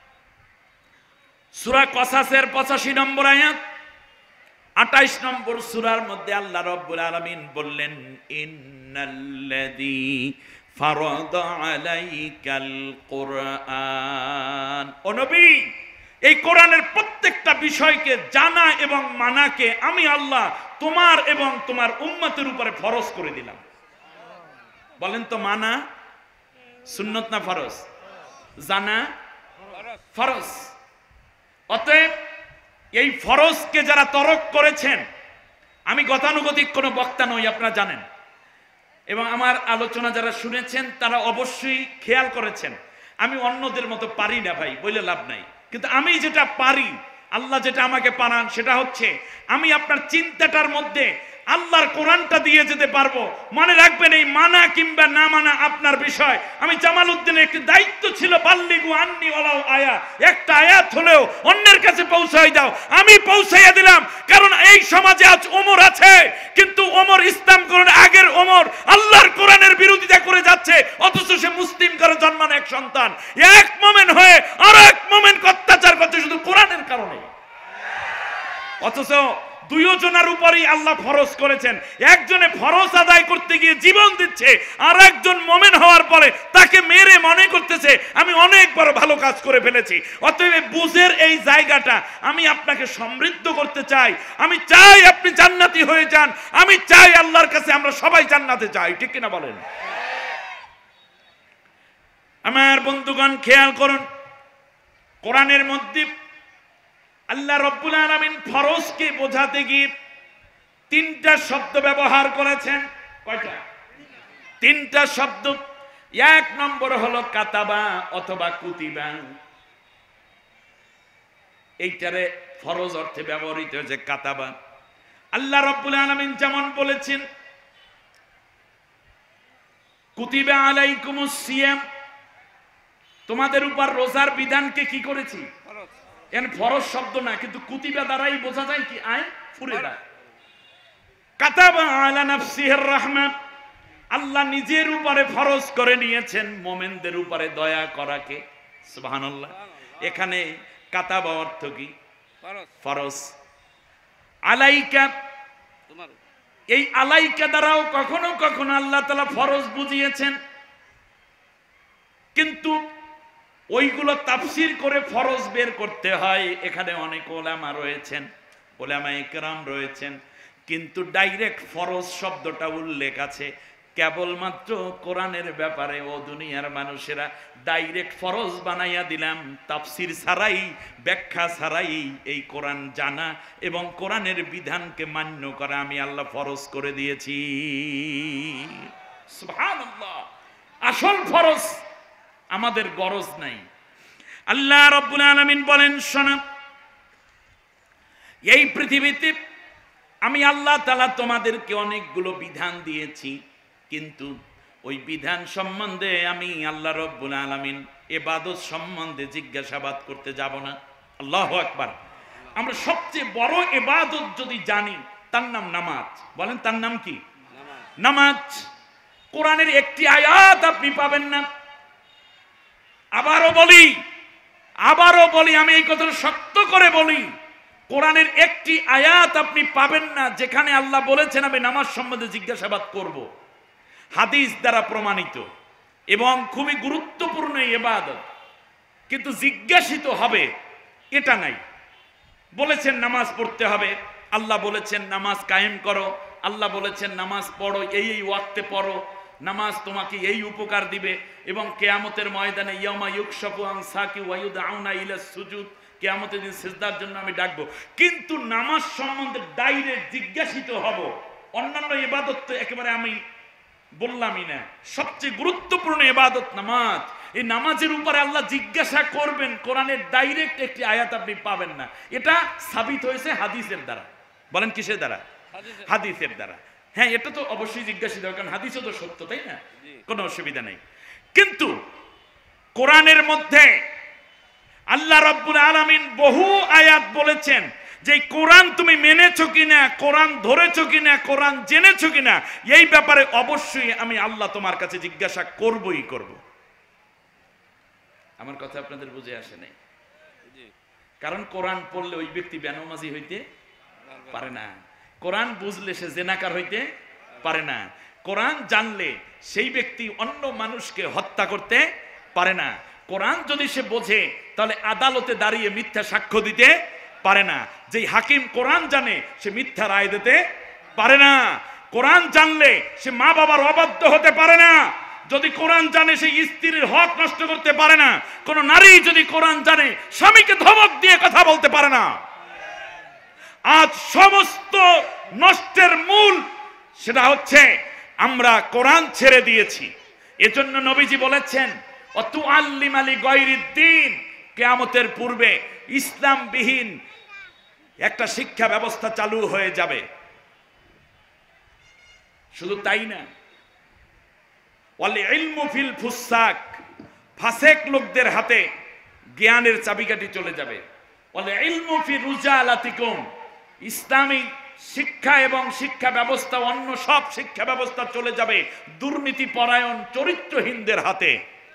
A: সূরা কসাসের 85 নম্বর আয়াত, 28 নম্বর সূরার মধ্যে আল্লাহ রাব্বুল আলামিন বললেন, ইন্নাল্লাযী ফারাদা আলাইকাল কুরআন। ও নবী, এই কোরআনের প্রত্যেকটা বিষয়কে জানা এবং মানাকে আমি আল্লাহ তোমার এবং তোমার উম্মতের উপরে ফরজ করে দিলাম। বলেন তো, মানা সুন্নত না ফরজ? জানা ফরজ। অতএব এই ফরজকে যারা তরক করেছেন, আমি গতানুগতিক কোনো বক্তা নই, আপনারা জানেন, এবং আমার আলোচনা যারা শুনেছেন তারা অবশ্যই খেয়াল করেছেন, আমি অন্যদের মতো পারি না ভাই, বলে লাভ নাই। কিন্তু আমি যেটা পারি, আল্লাহ যেটা আমাকে পারান, সেটা হচ্ছে আমি আপনার চিন্তাটার মধ্যে আল্লাহর কোরআনটা দিয়ে যেতে পারবো। মনে রাখবেন, এই মানা কিংবা না মানা আপনার বিষয়। আমি জামাল উদ্দিনের একটি দায়িত্ব ছিল, বাল্লিগু আন্নি ওয়ালাউ আয়া, একটা আয়াত হলেও অন্যের কাছে পৌঁছাই দাও। আমি পৌঁছাইয়া দিলাম, কারণ এই সমাজে আজ ওমর আছে, কিন্তু ওমর ইসলাম গ্রহণের আগের ওমর আল্লাহর কোরআনের বিরোধিতা করে যাচ্ছে, অথচ সে মুসলিম করে জন্মানো এক সন্তান, এক মোমেন হয়ে আর এক মোমেনকে অত্যাচার করছে শুধু কোরআনের কারণে। অথচ দুইজনের উপরই আল্লাহ ফরজ করেছেন। একজনে ফরজ আদায় করতে গিয়ে জীবন দিচ্ছে, আর একজন মুমিন হওয়ার পরে তাকে মেরে মনে করতেছে আমি অনেক বড় ভালো কাজ করে ফেলেছি। অতএব বুঝের এই জায়গাটা আমি আপনাকে সমৃদ্ধ করতে চাই। আমি চাই আপনি জান্নাতি হয়ে যান। আমি চাই আল্লাহর কাছে আমরা সবাই জান্নাতে যাই, ঠিক কিনা বলেন? আমার বন্ধুগণ খেয়াল করুন, কোরআনের মধ্যে আল্লাহ রাব্বুল আলামিন ফরজকে বোঝাতে গিয়ে তিনটা শব্দ ব্যবহার করেছেন। কয়টা? তিনটা শব্দ। এক নম্বর হলো কাতাবা অথবা কুতিবা। এইটারে ফরজ অর্থে ব্যবহৃত হয়েছে কাতাবা। আল্লাহ রাব্বুল আলামিন যেমন বলেছেন, কুতিবা আলাইকুমুস সিয়াম, তোমাদের উপর রোজার বিধানকে কি করেছি? এখানে ফরজ শব্দ না, কিন্তু কুতিবা দ্বারাই বোঝা যায় কি আইন ফুরে যায়। কাতাবা আলা নাফসিহির রাহমা, আল্লাহ নিজের উপরে ফরজ করে নিয়েছেন মুমিনদের উপরে দয়া করাকে। সুবহানাল্লাহ। এখানে কাতাবা অর্থ কি? ফরজ। আলাইকা, এই আলাইকা দ্বারাও কখনো কখনো আল্লাহ তাআলা ফরজ বুঝিয়েছেন, কিন্তু ওইগুলো তাফসীর করে ফরজ বের করতে হয়। এখানে অনেক ওলামা রয়েছেন, ওলামায়ে কেরাম রয়েছেন, কিন্তু ডাইরেক্ট ফরজ শব্দটা উল্লেখ আছে কেবলমাত্র কোরআনের ব্যাপারে। ও দুনিয়ার মানুষেরা ডাইরেক্ট ফরজ বানাইয়া দিলাম, তাফসীর ছাড়াই, ব্যাখ্যা ছাড়াই এই কোরআন জানা এবং কোরআনের বিধানকে মান্য করা আমি আল্লাহ ফরজ করে দিয়েছি। সুবহানাল্লাহ। আসল ফরজ আমাদের গরজ নাই। আল্লাহ রাব্বুল আলামিন বলেন, শোনো, এই পৃথিবীতে আমি আল্লাহ তাআলা তোমাদেরকে অনেকগুলো বিধান দিয়েছি, কিন্তু ওই বিধান সম্বন্ধে আমি আল্লাহ রব্বুল আলামিন ইবাদত সম্বন্ধে জিজ্ঞাসাবাদ করতে যাব না। আল্লাহু আকবার। আমরা সবচেয়ে বড় ইবাদত যদি জানি তার নাম নামাজ। বলেন তার নাম কি? নামাজ। কোরআনের একটি আয়াত আপনি পাবেন না। আবারও বলি, আমি এই কথাটা শক্ত করে বলি, কোরআনের একটি আয়াত আপনি পাবেন না যেখানে আল্লাহ বলেছেন আমি নামাজ সম্বন্ধে জিজ্ঞাসাবাদ করব। হাদিস দ্বারা প্রমাণিত এবং খুবই গুরুত্বপূর্ণ ইবাদত, কিন্তু জিজ্ঞাসিত হবে এটা নাই। বলেছেন নামাজ পড়তে হবে, আল্লাহ বলেছেন নামাজ কায়েম করো, আল্লাহ বলেছেন নামাজ পড়ো, এই ওয়াক্তে পড়ো, নামাজ তোমাকে এই উপকার দিবে, এবং কিয়ামতের ময়দানে ইয়াউমা ইউকশাফু আন সাকি ওয়া ইউদআউনা ইলা সুজুদ, কিয়ামতের দিন সিজদার জন্য আমি ডাকবো। কিন্তু নামাজ সম্বন্ধে ডাইরেক্ট জিজ্ঞাসিত হব। অন্যান্য ইবাদত তো একেবারে আমি বললামই না, সবচেয়ে গুরুত্বপূর্ণ ইবাদত নামাজ। এই নামাজের উপরে আল্লাহ জিজ্ঞাসা করবেন, কোরআনের ডাইরেক্ট একটি আয়াত আপনি পাবেন না। এটা সাবিত হয়েছে হাদিসের দ্বারা। বলেন কিসের দ্বারা? হাদিসের দ্বারা। হ্যাঁ, এটা তো অবশ্যই জিজ্ঞাসিত হবে, কারণ হাদিসও তো সত্য, তাই না? কোনো অসুবিধা নেই। কিন্তু কোরআনের মধ্যে আল্লাহ রাব্বুল আলামিন বহু আয়াত বলেছেন যে কোরআন তুমি মেনেছো কিনা, কোরআন ধরেছো কিনা, কোরআন জেনেছো কিনা, এই ব্যাপারে অবশ্যই আমি আল্লাহ তোমার কাছে জিজ্ঞাসা করবই করব। আমার কথা আপনাদের বুঝে আসে নাই? কারণ কোরআন পড়লে ওই ব্যক্তি বেনামাজি হইতে পারে না, কোরআন বুঝলে সে জেনাকার হইতে পারে না, কোরআন জানলে সেই ব্যক্তি অন্য মানুষকে হত্যা করতে পারে না, কোরআন যদি সে বোঝে তাহলে আদালতে দাঁড়িয়ে মিথ্যা সাক্ষ্য দিতে পারে না। যেই হাকিম কোরআন জানে সে মিথ্যা রায় দিতে পারে না। কোরআন জানলে সে মা বাবার অবাধ্য হতে পারে না। যদি কোরআন জানে সে স্ত্রীর হক নষ্ট করতে পারে না। কোন নারী যদি কোরআন জানে স্বামীকে ধমক দিয়ে কথা বলতে পারে না। আজ সমস্ত নষ্টের মূল সেটা হচ্ছে আমরা কোরআন ছেড়ে দিয়েছি। এজন্য নবীজি বলেছেন অতুআল্লিম আলি গায়রিদ্দিন, কিয়ামতের পূর্বে ইসলাম বিহীন একটা শিক্ষা ব্যবস্থা চালু হয়ে যাবে। শুধু তাই না, ওয়াল ইলমু ফিল ফুসাক, ফাসেক লোকদের হাতে জ্ঞানের চাবিকাঠি চলে যাবে। ওয়াল ইলমু ফি রুজালাতিকুম, ইসলামী শিক্ষা এবং শিক্ষা ব্যবস্থা অন্য সব শিক্ষা ব্যবস্থা চলে যাবে দুর্নীতি পরায়ণ চরিত্রহীনদের হাতে।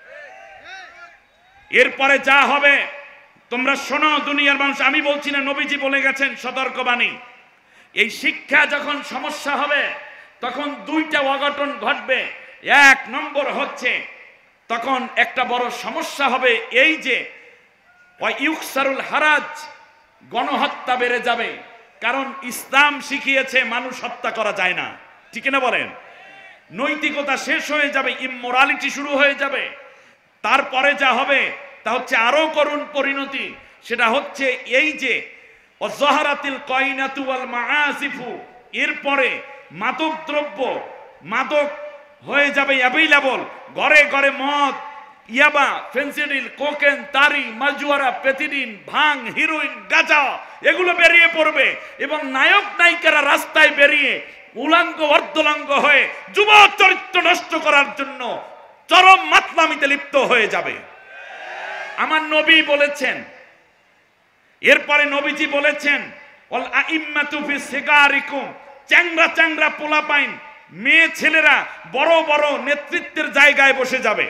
A: এরপরে যা হবে তোমরা শোনো দুনিয়ার মানুষ, আমি বলছি না, নবীজি বলে গেছেন সতর্কবাণী। এই শিক্ষা যখন সমস্যা হবে তখন দুইটা অঘটন ঘটবে। এক নম্বর হচ্ছে তখন একটা বড় সমস্যা হবে এই যে ইউকসারুল হারাজ, গণহত্যা বেড়ে যাবে। কারণ ইসলাম শিখিয়েছে মানুষ হত্যা করা যায় না, ঠিক না বলেন? নৈতিকতা শেষ হয়ে যাবে, ইমোরালিটি শুরু হয়ে যাবে। তারপরে যা হবে তা হচ্ছে আরো করুণ পরিণতি। সেটা হচ্ছে এই যে ওয়াজহারাতিল কায়নাতু ওয়াল মাআসিফু, এরপরে মাদক দ্রব্য, মাদক হয়ে যাবে অ্যাভেইলেবল। ঘরে ঘরে মদ, ইয়াবা, ফেন্সিডিল, কোকেন, তারি, মাজুয়ারা, পেথিডিন, ভাং, হিরোইন, গাঁজা এগুলো বেরিয়ে পড়বে। এবং নায়ক নায়িকারা রাস্তায় বেরিয়ে উলাঙ্গ অর্ধলাঙ্গ হয়ে যুব চরিত্র নষ্ট করার জন্য চরম মাতলামিতে লিপ্ত হয়ে যাবে। আমার নবী বলেছেন, এরপরে নবীজি বলেছেন ওয়াল আইম্মাতু ফি সিগারিকুম, চ্যাংরা চ্যাংরা পোলাপাইন মেয়ে ছেলেরা বড় বড় নেতৃত্বের জায়গায় বসে যাবে।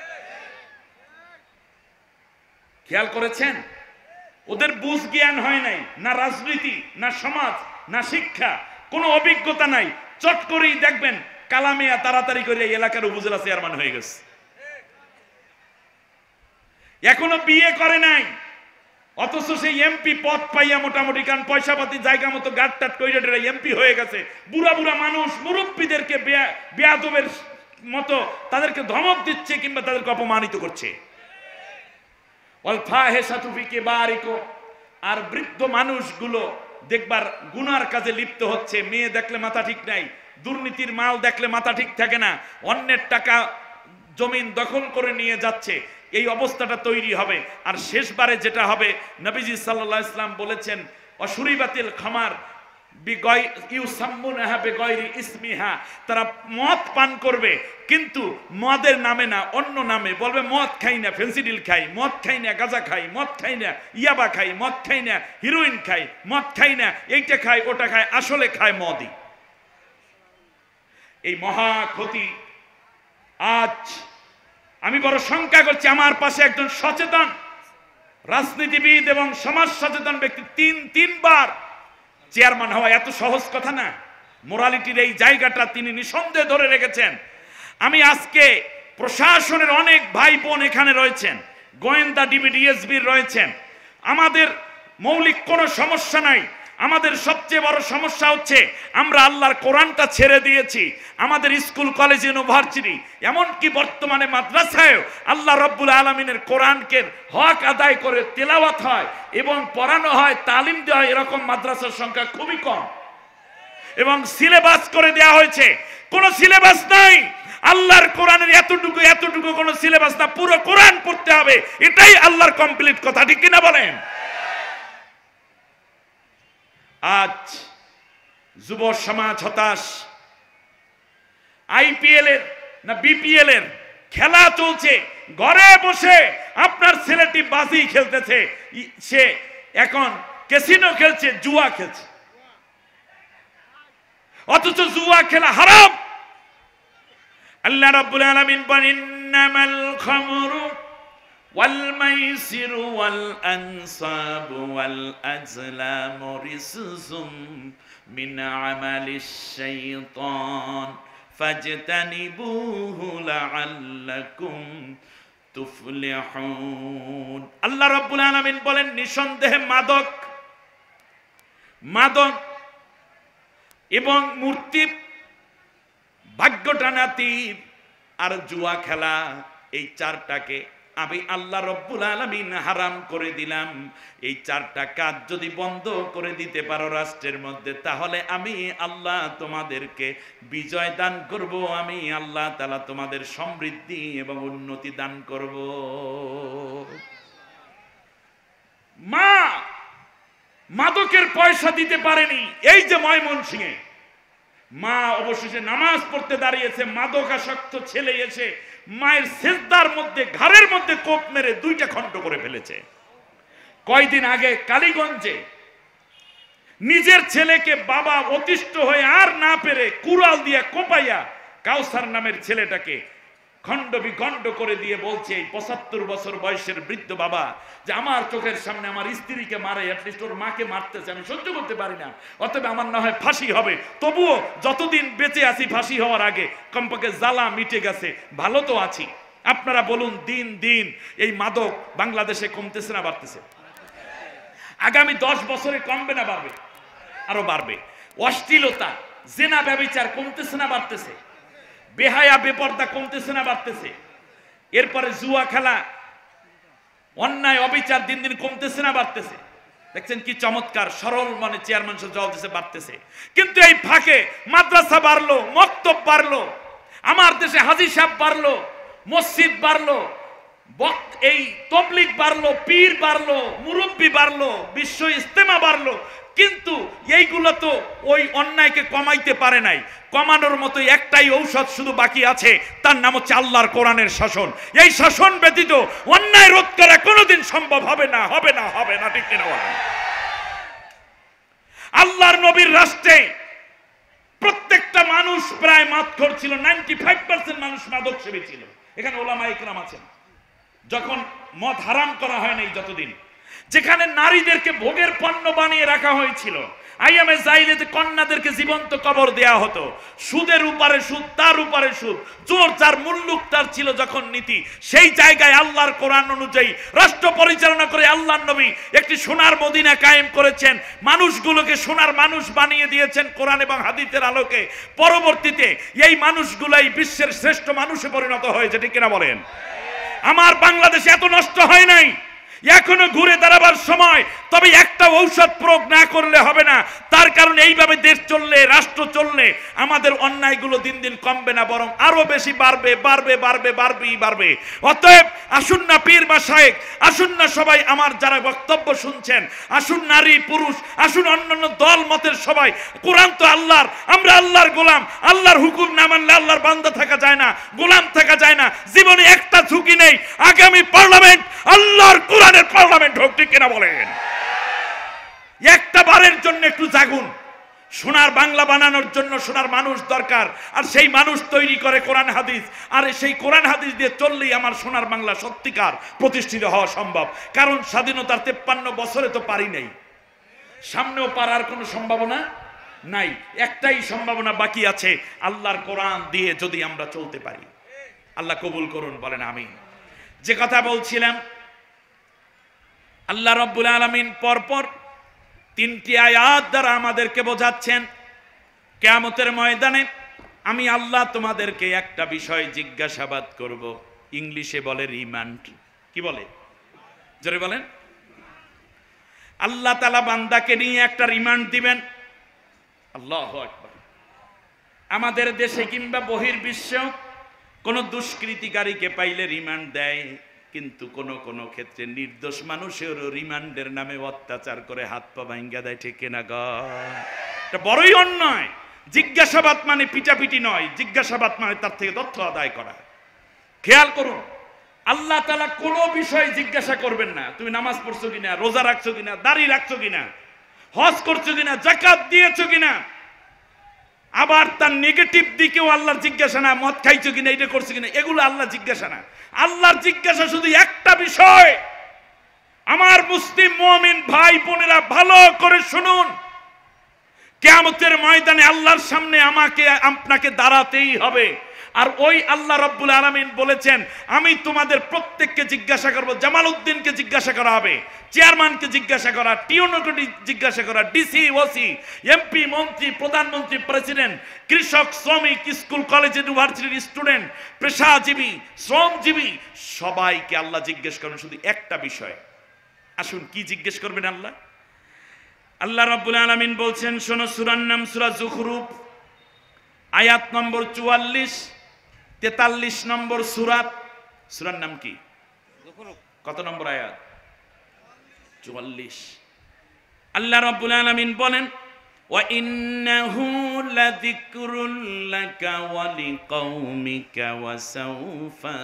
A: খেয়াল করেছেন? ওদের বুঝ জ্ঞান হয় নাই, না রাজনীতি, না সমাজ, না শিক্ষা, কোনো অভিজ্ঞতা নাই। চট করেই দেখবেন কালামিয়া তাড়াতাড়ি করে এলাকার উপজেলা চেয়ারম্যান হয়ে গেছে। এখনো বিয়ে করে নাই, অথচ সেই এমপি পদ পাইয়া মোটামুটি, কারণ পয়সা পাতি জায়গা মতো গাট টাট কইরা এমপি হয়ে গেছে। বুড়া বুড়া মানুষ মুরব্বীদেরকে বেয়াদবের মতো তাদেরকে ধমক দিচ্ছে কিংবা তাদেরকে অপমানিত করছে। আর বৃদ্ধ মানুষগুলো দেখবার গুনার কাজে লিপ্ত হচ্ছে। মেয়ে দেখলে মাথা ঠিক নাই, দুর্নীতির মাল দেখলে মাথা ঠিক থাকে না, অন্যের টাকা জমিন দখল করে নিয়ে যাচ্ছে। এই অবস্থাটা তৈরি হবে। আর শেষবারে যেটা হবে, নবীজি সাল্লাল্লাহু আলাইহি ওয়াসাল্লাম বলেছেন অশুরিবাতিল খামার তারা মদ পান করবে, কিন্তু মদের নামে না, অন্য নামে বলবে মদ খাই না, ফেন্সিডিল খাই, মদ খাই না, গাঁজা খাই, মদ খাই না, ইয়াবা খাই, মদ খাই না, হিরোইন খাই, মদ খাই না, এইটা খাই, ওটা খাই, আসলে খায় মদই। এই মহা ক্ষতি। আজ আমি বড় শঙ্কা করছি, আমার পাশে একজন সচেতন রাজনীতিবিদ এবং সমাজ সচেতন ব্যক্তি, তিনবার চেয়ারম্যান হওয়া এত সহজ কথা না। মোরালিটির এই জায়গাটা তিনি নিঃসন্দেহে ধরে রেখেছেন। আমি আজকে প্রশাসনের অনেক ভাই বোন এখানে রয়েছেন, গোয়েন্দা ডিবিডিএসবির রয়েছেন, আমাদের মৌলিক কোনো সমস্যা নাই। আমাদের সবচেয়ে বড় সমস্যা হচ্ছে আমরা আল্লাহর কোরআনটা ছেড়ে দিয়েছি। আমাদের স্কুল কলেজ ইউনিভার্সিটি এমনকি বর্তমানে মাদ্রাসায় আল্লাহ রাব্বুল আলামিনের কোরআনকে হক আদায় করে তেলাওয়াত হয় এবং পড়ানো হয়, তালিম দেওয়া হয়, এরকম মাদ্রাসার সংখ্যা খুবই কম। এবং সিলেবাস করে দেওয়া হয়েছে, কোনো সিলেবাস নাই। আল্লাহর কোরআনের এতটুকু কোনো সিলেবাস না, পুরো কোরআন পড়তে হবে, এটাই আল্লাহর কমপ্লিট কথা, ঠিক কিনা বলেন? আজ যুব সমাজ হতাশ। আইপিএল এর না বিপিএল এর খেলা চলছে, ঘরে বসে আপনার ছেলেটি বাজি খেলতেছে, সে এখন ক্যাসিনো খেলছে, জুয়া খেলছে, অথচ জুয়া খেলা হারাম। আল্লাহ রাব্বুল আলামিন বলেন, ইন্নামাল খামরু والميسر والأنصاب والأزلام رجس من عمل الشيطان فاجتنبوه لعلكم তুফলিহুন। আল্লাহ রাব্বুল আলামিন বলেন, নিঃসন্দেহে মাদক এবং মূর্তি, ভাগ্য টানাতি আর জুয়া খেলা, এই চারটাকে আমি আল্লাহ রাব্বুল আলামিন হারাম করে দিলাম। এই চারটা কাজ যদি বন্ধ করে দিতে পারো রাষ্ট্রের মধ্যে, তাহলে আমি আল্লাহ তোমাদেরকে বিজয় দান করব, আমি আল্লাহ তাআলা তোমাদের সমৃদ্ধি এবং উন্নতি দান করব। মা মাদকের পয়সা দিতে পারেনি, এই যে ময়মনসিংহে মা অবশেষে নামাজ পড়তে দাঁড়িয়েছে, মাদকাসক্ত ছেলে এসে মায়ের সিজদার মধ্যে ঘাড়ের মধ্যে কোপ মেরে 2টা খণ্ড করে ফেলেছে। কয়দিন আগে কালীগঞ্জে নিজের ছেলেকে বাবা অতিষ্ঠ হয়ে আর না পেরে কুড়াল দিয়ে কোপাইয়া কাউসার নামের ছেলেটাকে খণ্ড বিখণ্ড করে দিয়ে বলছে, এই 75 বছর বয়সের বৃদ্ধ বাবা যে আমার চোখের সামনে আমার স্ত্রীকে মারে, অ্যাটলিস্ট ওর মাকে মারতেছে, আমি সহ্য করতে পারি না, অতএব আমার না হয় ফাঁসি হবে, তবুও যতদিন বেঁচে আছি ফাঁসি হওয়ার আগে কমপক্ষে জ্বালা মিটে গেছে, ভালো তো আছি। আপনারা বলুন, দিন দিন এই মাদক বাংলাদেশে কমতেছে না বাড়তেছে? আগামী 10 বছরে কমবে না বাড়বে? আরো বাড়বে। অশ্লীলতা, জেনা, ব্যভিচার কমতেছে না বাড়তেছে? বেহায়া বেপর্দা কমতেছে না বাড়তেছে? এরপরে জুয়া খেলা, অন্যায় অবিচার দিন দিন কমতেছে না বাড়তেছে? দেখছেন কি চমৎকার, সরল মনে চেয়ারম্যান সাহেব জবাব দিতে বাড়তেছে। কিন্তু এই ফাঁকে মাদ্রাসা বাড়লো, মক্তব বাড়লো, আমার দেশে হাজী সাহেব বাড়লো, মসজিদ বাড়লো, এই তবলিগ বাড়লো, পীর বাড়লো, মুরব্বি বাড়লো, বিশ্ব ইস্তেমা বাড়লো, কিন্তু এইগুলো তো ওই অন্যায়কে কমাইতে পারে নাই। কমানোর মতো একটাই ঔষধ শুধু বাকি আছে, তার নাম হচ্ছে আল্লাহর কোরআনের শাসন। এই শাসন ব্যতীত অন্যায় রোধ করা কোনোদিন সম্ভব হবে না, হবে না, হবে না, ঠিক কিনা বলেন? আল্লাহর নবীর রাষ্ট্রে প্রত্যেকটা মানুষ প্রায় মাদখোর ছিল, 95% মানুষ মাদক সেবী ছিল। এখানে ওলামা ইকরাম আছেন। যখন মদ হারাম করা হয় নাই যতদিন, যেখানে নারীদেরকে ভোগের পণ্য বানিয়ে রাখা হয়েছিল, আইয়ামে জাহিলিয়াতে কন্যাদেরকে জীবন্ত কবর দেয়া হতো, সুদের উপরে সুদ, তার উপরে সুদ, জোর যার মুল্লুক তার ছিল যখন নীতি, সেই জায়গায় আল্লাহর কোরআন অনুযায়ী রাষ্ট্র পরিচালনা করে আল্লাহর নবী একটি সোনার মদিনা কায়েম করেছেন, মানুষগুলোকে সোনার মানুষ বানিয়ে দিয়েছেন কোরআন এবং হাদিসের আলোকে। পরবর্তীতে এই মানুষগুলাই বিশ্বের শ্রেষ্ঠ মানুষে পরিণত হয়েছে, ঠিক কিনা বলেন? আমার বাংলাদেশে এত নষ্ট হয় নাই, এখনো ঘুরে দাঁড়াবার সময়। তবে একটা ঔষধ প্রয়োগ না করলে হবে না। তার কারণ এইভাবে দেশ চললে, রাষ্ট্র চললে আমাদের অন্যায়গুলো দিন দিন কমবে না, বরং আরো বেশি বাড়বে বাড়বে বাড়বে বাড়বেই বাড়বে। অতএব আসুন না পীর মাশায়েখ, আসুন না সবাই আমার যারা বক্তব্য শুনছেন, আসুন নারী পুরুষ, আসুন অন্যান্য দল মতের সবাই। কোরআন তো আল্লাহর, আমরা আল্লাহর গোলাম। আল্লাহর হুকুম না মানলে আল্লাহর বান্দা থাকা যায় না, গোলাম থাকা যায় না। জীবনে একটা ঝুঁকি নেই, আগামী পার্লামেন্ট আল্লাহর কোরআনের পার্লামেন্ট হোক, ঠিক কিনা বলেন? একটা বারের জন্য একটু জাগুন। সোনার বাংলা বানানোর জন্য সোনার মানুষ দরকার, আর সেই মানুষ তৈরি করে কোরআন হাদিস। আর সেই কোরআন হাদিস দিয়ে চললেই আমার সোনার বাংলা সত্যিকার প্রতিষ্ঠিত হওয়া সম্ভব। কারণ স্বাধীনতার 53 বছরে তো পারি নাই, সামনেও পারার কোনো সম্ভাবনা নাই। একটাই সম্ভাবনা বাকি আছে, আল্লাহর কোরআন দিয়ে যদি আমরা চলতে পারি। আল্লাহ কবুল করুন, বলেন আমিন। যে কথা বলছিলাম, আল্লাহ রাব্বুল আলামিন পরপর 3টি আয়াত দ্বারা আমাদেরকে বোঝাচ্ছেন, কিয়ামতের ময়দানে আমি আল্লাহ তোমাদেরকে একটা বিষয় জিজ্ঞাসাবাদ করব। ইংলিশে বলে রিমান্ড। কি বলে? জোরে বলেন। আল্লাহ তাআলা বান্দাকে নিয়ে একটা রিমান্ড দিবেন। আল্লাহু আকবার। আমাদের দেশে কিংবা বহির্বিশ্বেও কোন দুষ্কৃতিকারীকে পাইলে রিমান্ড দেয়, কিন্তু কোন কোন ক্ষেত্রে নির্দোষ মানুষেরও রিমান্ডের নামে অত্যাচার করে হাত পা ভাঙ্গা দেয়, ঠিক না গো? এটা বড়ই অন্যায়। জিজ্ঞাসাবাদ মানে পিটাপিটি নয়, জিজ্ঞাসাবাদ মানে তার থেকে তথ্য আদায় করা। খেয়াল করুন, আল্লাহ তাআলা কোনো বিষয় জিজ্ঞাসা করবেন না, তুমি নামাজ পড়ছো কিনা, রোজা রাখছো কিনা, দাড়ি রাখছো কিনা, হজ করছো কিনা, যাকাত দিয়েছো কিনা। আবার তার নেগেটিভ দিকেও আল্লাহর জিজ্ঞাসা না, মদ খাইছো কিনা, এটা করছো কিনা, এগুলো আল্লাহ জিজ্ঞাসা না। আল্লাহর জিজ্ঞাসা শুধু একটা বিষয়। আমার মুসলিম মুমিন ভাই বোনেরা ভালো করে শুনুন, কিয়ামতের ময়দানে আল্লাহর সামনে আমাকে আপনাকে দাঁড়াতেই হবে। আর ওই আল্লাহ রাব্বুল আলামিন বলেছেন, আমি তোমাদের প্রত্যেককে জিজ্ঞাসা করব। জামালউদ্দিনকে জিজ্ঞাসা করা হবে, চেয়ারম্যানকে জিজ্ঞাসা করা, টিওনকে জিজ্ঞাসা করা, ডিসি, ওসি, এমপি, মন্ত্রী, প্রধানমন্ত্রী, প্রেসিডেন্ট, কৃষক, শ্রমিক, স্কুল কলেজ ইউনিভার্সিটির স্টুডেন্ট, পেশাজীবী, শ্রমজীবী, সবাইকে আল্লাহ জিজ্ঞেস করবেন শুধু একটা বিষয়। আসুন, কি জিজ্ঞেস করবেন আল্লাহ? আল্লাহ রাব্বুল আলামিন বলছেন, শোনো, সূরার নাম সূরা যুখরুফ, আয়াত নম্বর 44, 43 নম্বর সূরা। সূরার নাম কি? কত নম্বর আয়াত? 44। আল্লাহ রাব্বুল আলামিন বলেন, ওয়া ইন্নাহু লাযিকরুল লাকা ওয়া লিকাউমিকা ওয়া সাওফা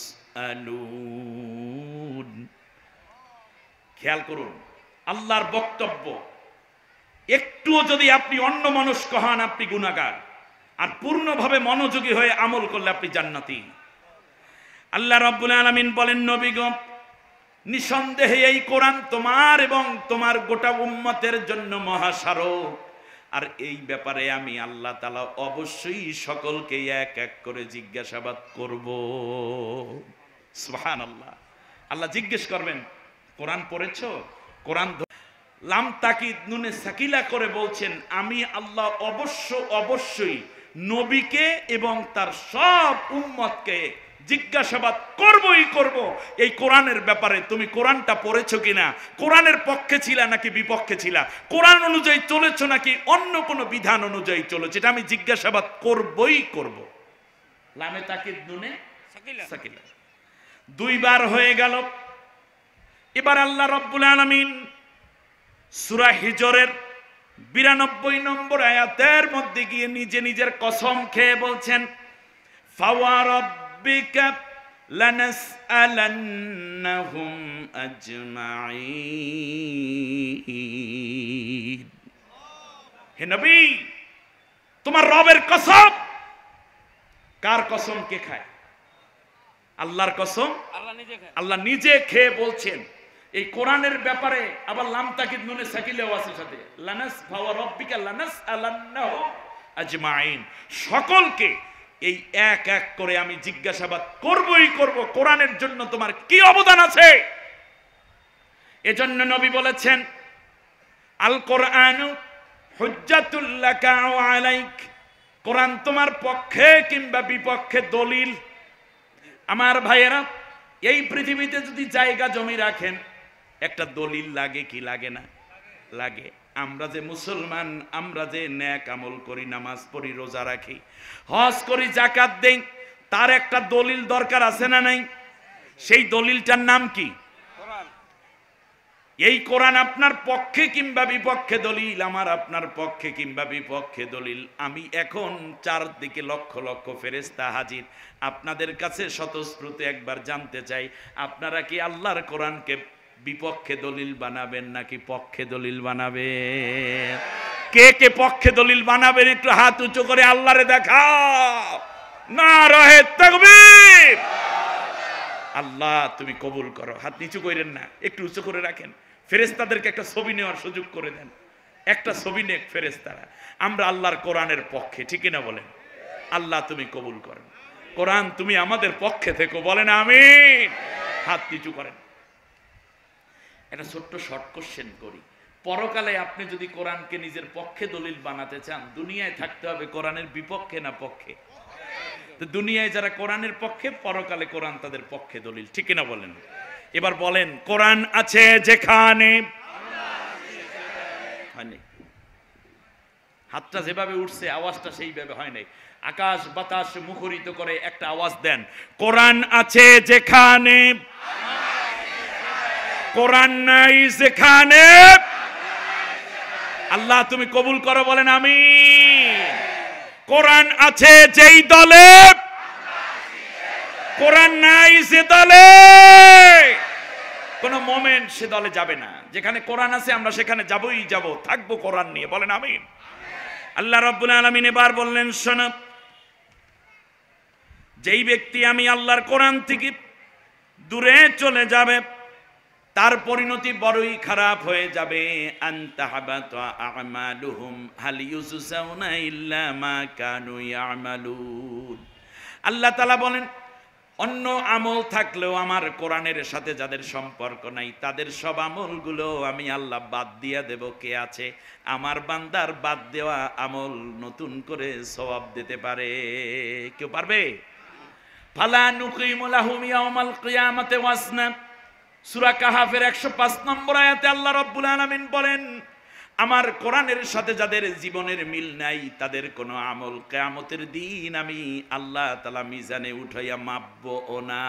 A: তুসআলুন। খেয়াল করুন, আল্লাহর বক্তব্য একটুও যদি আপনি অন্যমনস্ক হন, আপনি গুনাহগার। আর পূর্ণভাবে মনোযোগী হয়ে আমল করলে আপনি জান্নাতি। আল্লাহ রাব্বুল আলামিন বলেন, নবী গো, নিঃসন্দেহে এই কোরআন তোমার এবং তোমার গোটা উম্মতের জন্য মহাস্মারক। আর এই ব্যাপারে আমি আল্লাহ তাআলা অবশ্যই সকলকে এক এক করে জিজ্ঞাসাবাদ করব। সুবহানাল্লাহ। আল্লাহ জিজ্ঞেস করবেন, কোরআন পড়েছো? কোরআন লাম তাকিদ নুনে সাকিলা করে বলছেন, আমি আল্লাহ অবশ্যই নবীকে এবং তার সব উম্মতকে জিজ্ঞাসাবাদ করবই করব এই কোরআনের ব্যাপারে। তুমি কোরআনটা পড়েছো কিনা, কোরআনের পক্ষে ছিলা নাকি বিপক্ষে ছিলা, কোরআন অনুযায়ী চলেছো নাকি অন্য কোনো বিধান অনুযায়ী চলেছো, এটা আমি জিজ্ঞাসাবাদ করবই করব। লামে তাকিদ নুনে সাকিলা দুইবার হয়ে গেল। এবার আল্লাহ রাব্বুল আলামিন সূরা হিজরের 92 নম্বর আয়াতের মধ্যে গিয়ে নিজে নিজের কসম খেয়ে বলছেন, ফাওয়ারাব্বিকা লানাসআলান্নাহুম আজমাইন। হে নবী, তোমার রবের কসম। কার কসম কে খায়? আল্লাহর কসম আল্লাহ নিজে খেয়ে বলছেন। এই কোরআনের ব্যাপারে আবার লাম তাকিদ নুনে সাকিলেও আছে সাথে, লানাস ফাওয়া রাব্বিকা লানাসআলান্নাহুম আজমাইন। সকলকে এই এক এক করে আমি জিজ্ঞাসাবাদ করবই করব, কোরআনের জন্য তোমার কি অবদান আছে। এজন্য নবী বলেছেন, আল কোরআনু হুজ্জাতুল লাকা ওয়া আলাইক। কোরআন তোমার পক্ষে কিংবা বিপক্ষে দলিল। আমার ভাইয়েরা, এই পৃথিবীতে যদি জায়গা জমি রাখেন, একটা দলিল লাগে কি লাগে না? লাগে। আমরা যে মুসলমান, আমরা যে নেক আমল করি, নামাজ পড়ি, রোজা রাখি, হজ করি, যাকাত দেই, তার একটা দলিল দরকার আছে না নাই? সেই দলিলটার নাম কি? এই কোরআন আপনার পক্ষে কিংবা বিপক্ষে দলিল, আমার আপনার পক্ষে কিংবা বিপক্ষে দলিল। আমি এখন চারদিকে লক্ষ লক্ষ ফেরেশতা হাজির, আপনাদের কাছে স্বতঃস্ফূর্ত একবার জানতে চাই, আপনারা কি আল্লাহর কোরআনকে বিপক্ষে দলিল বানাবেন নাকি পক্ষে দলিল বানাবেন? কে কে পক্ষে দলিল বানাবেন একটু হাত উঁচু করে আল্লাহরে দেখাও। নারায়ে তাকবীর। আল্লাহ তুমি কবুল করো। হাত নিচু করেন না, একটু উঁচু করে রাখেন। ফেরেশতাদেরকে একটা ছবি নেওয়ার সুযোগ করে দেন, একটা ছবি নেক ফেরেশতারা। আমরা আল্লাহর কোরআনের পক্ষে, ঠিক না বলেন? আল্লাহ তুমি কবুল করেন, কোরআন তুমি আমাদের পক্ষে থেকো, বলেন আমিন। হাত নিচু করেন। একটা ছোট্ট শর্ট কোশ্চেন করি, পরকালে আপনি যদি কোরআনকে নিজের পক্ষে দলিল বানাতে চান, দুনিয়ায় থাকতে হবে কোরআনের বিপক্ষে না পক্ষে? তো দুনিয়ায় যারা কোরআনের পক্ষে, পরকালে কোরআন তাদের পক্ষে দলিল, ঠিক না বলেন? এবার বলেন, কোরআন আছে যেখানে, হয়নি? হাতটা যেভাবে উঠছে আওয়াজটা সেইভাবে হয় নাই। আকাশ বাতাস মুখরিত করে একটা আওয়াজ দেন, কোরআন আছে যেখানে, কোরআন নাই যেখানে। আল্লাহ তুমি কবুল করো, বলেন আমিন। কোরআন আছে যেই দলে, কোরআন নাই সে দলে। কোন মোমেন্ট সে দলে যাবে না। যেখানে কোরআন আছে আমরা সেখানে যাবই যাব, থাকবো কোরআন নিয়ে, বলেন আমিন। আল্লাহ রাব্বুল আলামিন এবার বললেন, শোনো, যেই ব্যক্তি আমি আল্লাহর কোরআন থেকে দূরে চলে যাবে তার পরিণতি বড়ই খারাপ হয়ে যাবে। আনতাহাবাতা আমালুহুম হাল ইউজসাউনা ইল্লা মা কানু ইয়ামালুন। আল্লাহ তাআলা বলেন, অন্য আমল থাকলেও আমার কোরআনের সাথে যাদের সম্পর্ক নাই তাদের সব আমলগুলো আমি আল্লাহ বাদ দিয়ে দেব। কে আছে আমার বান্দার বাদ দেওয়া আমল নতুন করে সওয়াব দিতে পারে? কেউ পারবে? ফালা নুকিমু লাহুম ইয়াউমাল কিয়ামাতি ওয়াজনা। সূরা কাহাফের 105 নম্বর আয়াতে আল্লাহ রাব্বুল আলামিন বলেন, আমার কোরআনের সাথে যাদের জীবনের মিল নাই তাদের কোনো আমল কিয়ামতের দিন আমি আল্লাহ তাআলা মিজানে উঠাইয়া মাপবো না,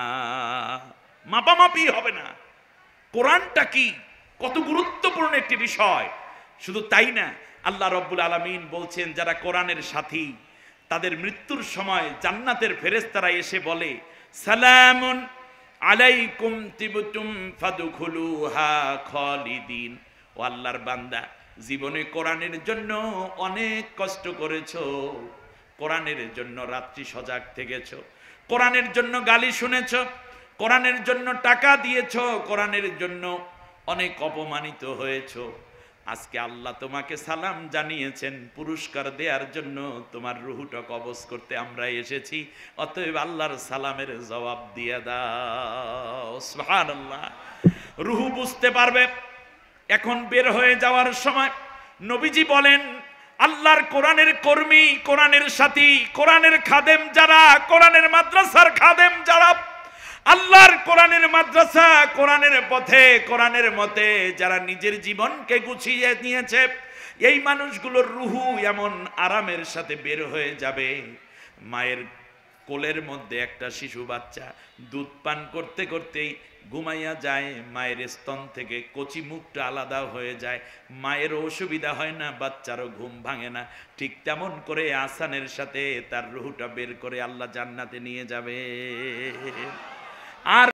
A: মাপামাপি হবে না। কোরআনটা কি কত গুরুত্বপূর্ণ একটি বিষয়। শুধু তাই না, আল্লাহ রাব্বুল আলামিন বলছেন, যারা কোরআনের সাথী তাদের মৃত্যুর সময় জান্নাতের ফেরেশতারা এসে বলে, সালামুন আলাইকুম তিবতুম ফাদখুলুহা খালিদিন। ও আল্লাহর বান্দা, জীবনে কোরআনের জন্য অনেক কষ্ট করেছো, কোরআনের জন্য রাত্রি সজাগ থেকেছো, কোরআনের জন্য গালি শুনেছো, কোরআনের জন্য টাকা দিয়েছো, কোরআনের জন্য অনেক অপমানিত হয়েছো। আজকে আল্লাহ তোমাকে সালাম জানিয়েছেন, পুরস্কার দেওয়ার জন্য তোমার রুহুটা কবজ করতে আমরা এসেছি। অতএব আল্লাহর সালামের জবাব দিয়ে দাও। সুবহানাল্লাহ। রুহু বুঝতে পারবে এখন বের হয়ে যাওয়ার সময়। নবীজি বলেন, আল্লাহর কোরআনের কর্মী, কোরআনের সাথী, কোরআনের খাদেম যারা, কোরআনের মাদ্রাসার খাদেম যারা, আল্লাহর কোরআনের মাদ্রাসা, কোরআনের পথে, কোরআনের মতে যারা নিজের জীবনকে গুছিয়ে নিয়েছে, এই মানুষগুলোর রুহু এমন আরামের সাথে বের হয়ে যাবে। মায়ের কোলের মধ্যে একটা শিশু বাচ্চা দুধ পান করতে করতেই ঘুমাইয়া যায়, মায়ের স্তন থেকে কচি মুখটা আলাদা হয়ে যায়, মায়ের অসুবিধা হয় না, বাচ্চারও ঘুম ভাঙে না। ঠিক তেমন করে আসানের সাথে তার রুহুটা বের করে আল্লাহ জান্নাতে নিয়ে যাবে। আর